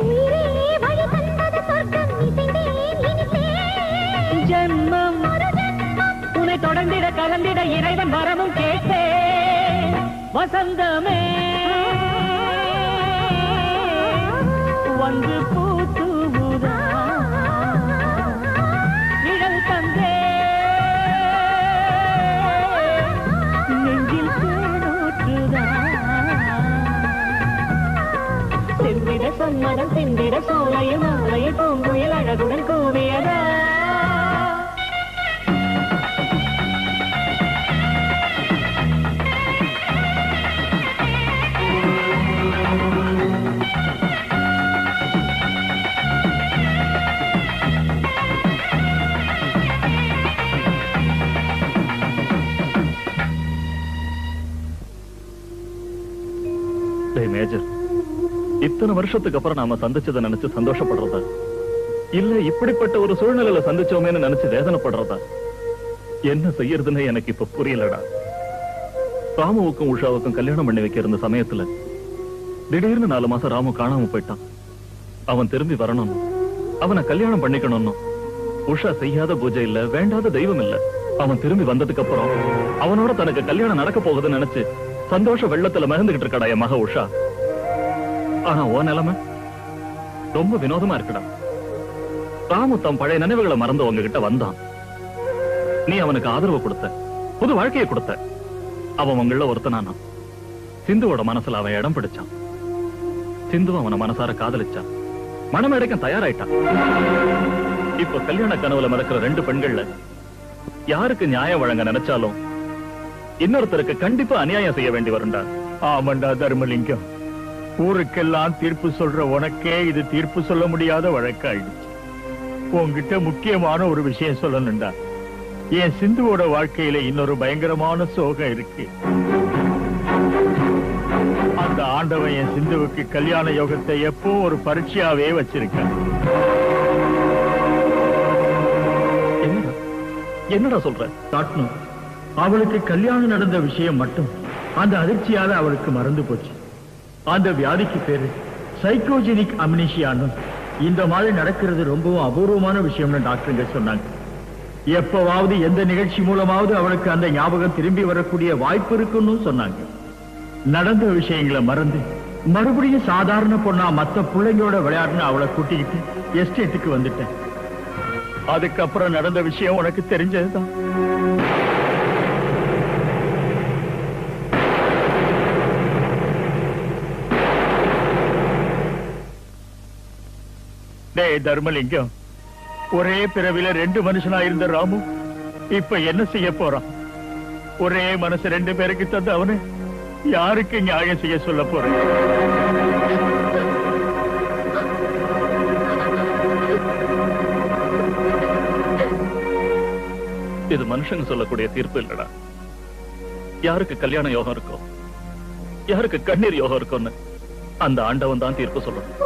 ஜன்மம் உன்னை தொடர்ந்திட கலந்திட இறைவன் வரமும் கேட்டேன் வசந்தமே வந்து பூத்துவுதா நிழல் தந்தே நெஞ்சில் தேனூற்றுதா செவ்விட சம்மதம் சென்றே கூவிட சூளையில் மூளையில் பூங்குயில் அழகுடன் கூவியதா மேஜர், இத்தனை வருஷத்துக்கு அப்புறம் நாம சந்திச்சதை நினைச்சு சந்தோஷப்படுறதா இல்ல இப்படிப்பட்ட ஒரு சூழ்நிலையில சந்திச்சோமேன்னு நினைச்சு வேதனைப்படுறதா என்ன செய்யறதுன்னு எனக்கு இப்ப புரியலடா. ராமுவுக்கும் உஷாவுக்கும் கல்யாணம் பண்ணி வைக்க இருந்த சமயத்துல திடீர்னு நாலு மாசம் ராமு காணாம போயிட்டான். அவன் திரும்பி வரணும், அவனை கல்யாணம் பண்ணிக்கணும்னு உஷா செய்யாத பூஜை இல்ல, வேண்டாத தெய்வம் இல்ல. அவன் திரும்பி வந்ததுக்கு அப்புறம் அவனோட தனக்கு கல்யாணம் நடக்க போகுதுன்னு நினைச்சு சந்தோஷ வெள்ளத்துல மறந்துகிட்டு இருக்கடா என் மக உஷா. ஆனா ஓ நிலைமை ரொம்ப வினோதமா இருக்குடா. ராமு தம் பழைய நினைவுகளை மறந்து உங்ககிட்ட வந்தான். நீ அவனுக்கு ஆதரவு கொடுத்த, புது வாழ்க்கையை கொடுத்த. அவன் உங்கள ஒருத்தனானா. சிந்துவோட மனசுல அவன் இடம் பிடிச்சான். சிந்து அவனை மனசார காதலிச்சான், மனமேடைக்கும் தயாராயிட்டான். இப்ப கல்யாண கனவுல மறக்கிற ரெண்டு பெண்கள்ல யாருக்கு நியாயம் வழங்க நினைச்சாலும் இன்னொருத்தருக்கு கண்டிப்பா அநியாயம் செய்ய வேண்டி வரும்டா. ஆமாண்டா தர்மலிங்கம், ஊருக்கெல்லாம் தீர்ப்பு சொல்ற உனக்கே இது தீர்ப்பு சொல்ல முடியாத வழக்காயிடுச்சு. உன்கிட்ட முக்கியமான ஒரு விஷயம் சொல்லணும்டா. என் சிந்துவோட வாழ்க்கையில இன்னொரு பயங்கரமான சோகம் இருக்கு. அந்த ஆண்டவன் என் சிந்துவுக்கு கல்யாண யோகத்தை எப்போ ஒரு பரீட்சையாவே வச்சிருக்கான். என்னடா சொல்ற? காட்டணும், அவளுக்கு கல்யாணம் நடந்த விஷயம் மட்டும் அந்த அதிர்ச்சியால அவளுக்கு மறந்து போச்சு. அந்த வியாதிக்கு பேரு சைக்கோஜெனிக் அம்னீஷியான்னு. இந்த மாதிரி நடக்கிறது ரொம்பவும் அபூர்வமான விஷயம்னு டாக்டருங்க சொன்னாங்க. எப்பவாவது எந்த நிகழ்ச்சி மூலமாவது அவளுக்கு அந்த ஞாபகம் திரும்பி வரக்கூடிய வாய்ப்பு இருக்குன்னு சொன்னாங்க. நடந்த விஷயங்களை மறந்து மறுபடியும் சாதாரண பொண்ணா மத்த பிள்ளைங்களோட விளையாடுன்னு அவளை கூட்டிக்கிட்டு எஸ்டேட்டுக்கு வந்துட்டேன். அதுக்கப்புறம் நடந்த விஷயம் உனக்கு தெரிஞ்சதுதான். டேய் தர்மலிங்கம், ஒரே பிறவில ரெண்டு மனுஷனா இருந்த ராமு இப்ப என்ன செய்ய போறான்? ஒரே மனசு ரெண்டு பேருக்கு தந்து அவனு யாருக்கு நியாயம் செய்ய சொல்ல போறேன்? இது மனுஷங்க சொல்லக்கூடிய தீர்ப்பு இல்லடா. யாருக்கு கல்யாண யோகம் இருக்கோ, யாருக்கு கண்ணீர் யோகம் இருக்கும்னு அந்த ஆண்டவன் தான் தீர்ப்பு சொல்லணும்.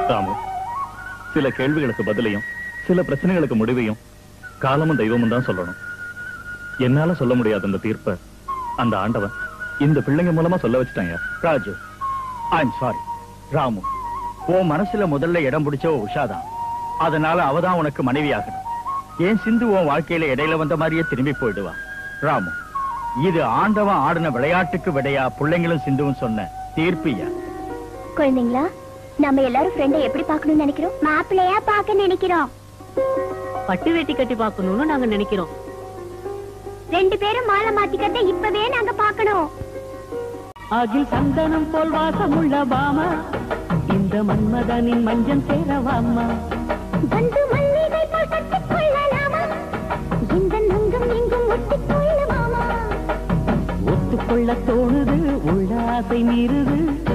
ராமு, சில கேள்விகளுக்கு பதிலையும் சில பிரச்சனைகளுக்கு முடிவையும் காலமும் தெய்வமும் தான் சொல்லணும். என்னால சொல்ல முடியாத அந்த தீர்ப்ப அந்த ஆண்டவன் இந்த பிள்ளைங்க மூலமா சொல்ல வச்சுட்டாங்க. Raju, I'm sorry. ராமு, உன் மனசுல முதல்ல இடம் பிடிச்ச உஷாதான். அதனால அவதான் உனக்கு மனைவி ஆகணும். ஏன் சிந்து உன் வாழ்க்கையில இடையில வந்த மாதிரியே திரும்பி போயிடுவா. ராமு, இது ஆண்டவன் ஆடின விளையாட்டுக்கு விடையா பிள்ளைங்களும் சிந்துவும் சொன்ன தீர்ப்பியா? குழந்தைங்களா, நம்ம எல்லாரும் ஃப்ரெண்டை எப்படி பார்க்கணும்னு நினைக்கிறோம்? மாப்பிள்ளையா பார்க்க நினைக்கிறோம். பட்டு வேட்டி கட்டி பார்க்கணும்னு நாங்க நினைக்கிறோம். ரெண்டு பேரும் மாலை மாத்திக்கிறத இப்பவே நாங்க பார்க்கணும். அகில் சந்தனம் போல் வாசமுள்ள பாமா, இந்த மன்மதனின் மஞ்சள் சேரவாமா. வந்து மல்லிகை போல் கட்டிக் கொள்ளலாமா, இந்த நங்கம் எங்கும் ஒட்டிக் கொள்ளலாமா. ஒத்துக்கொள்ள தோணுது, உள்ள ஆசை மீறுது.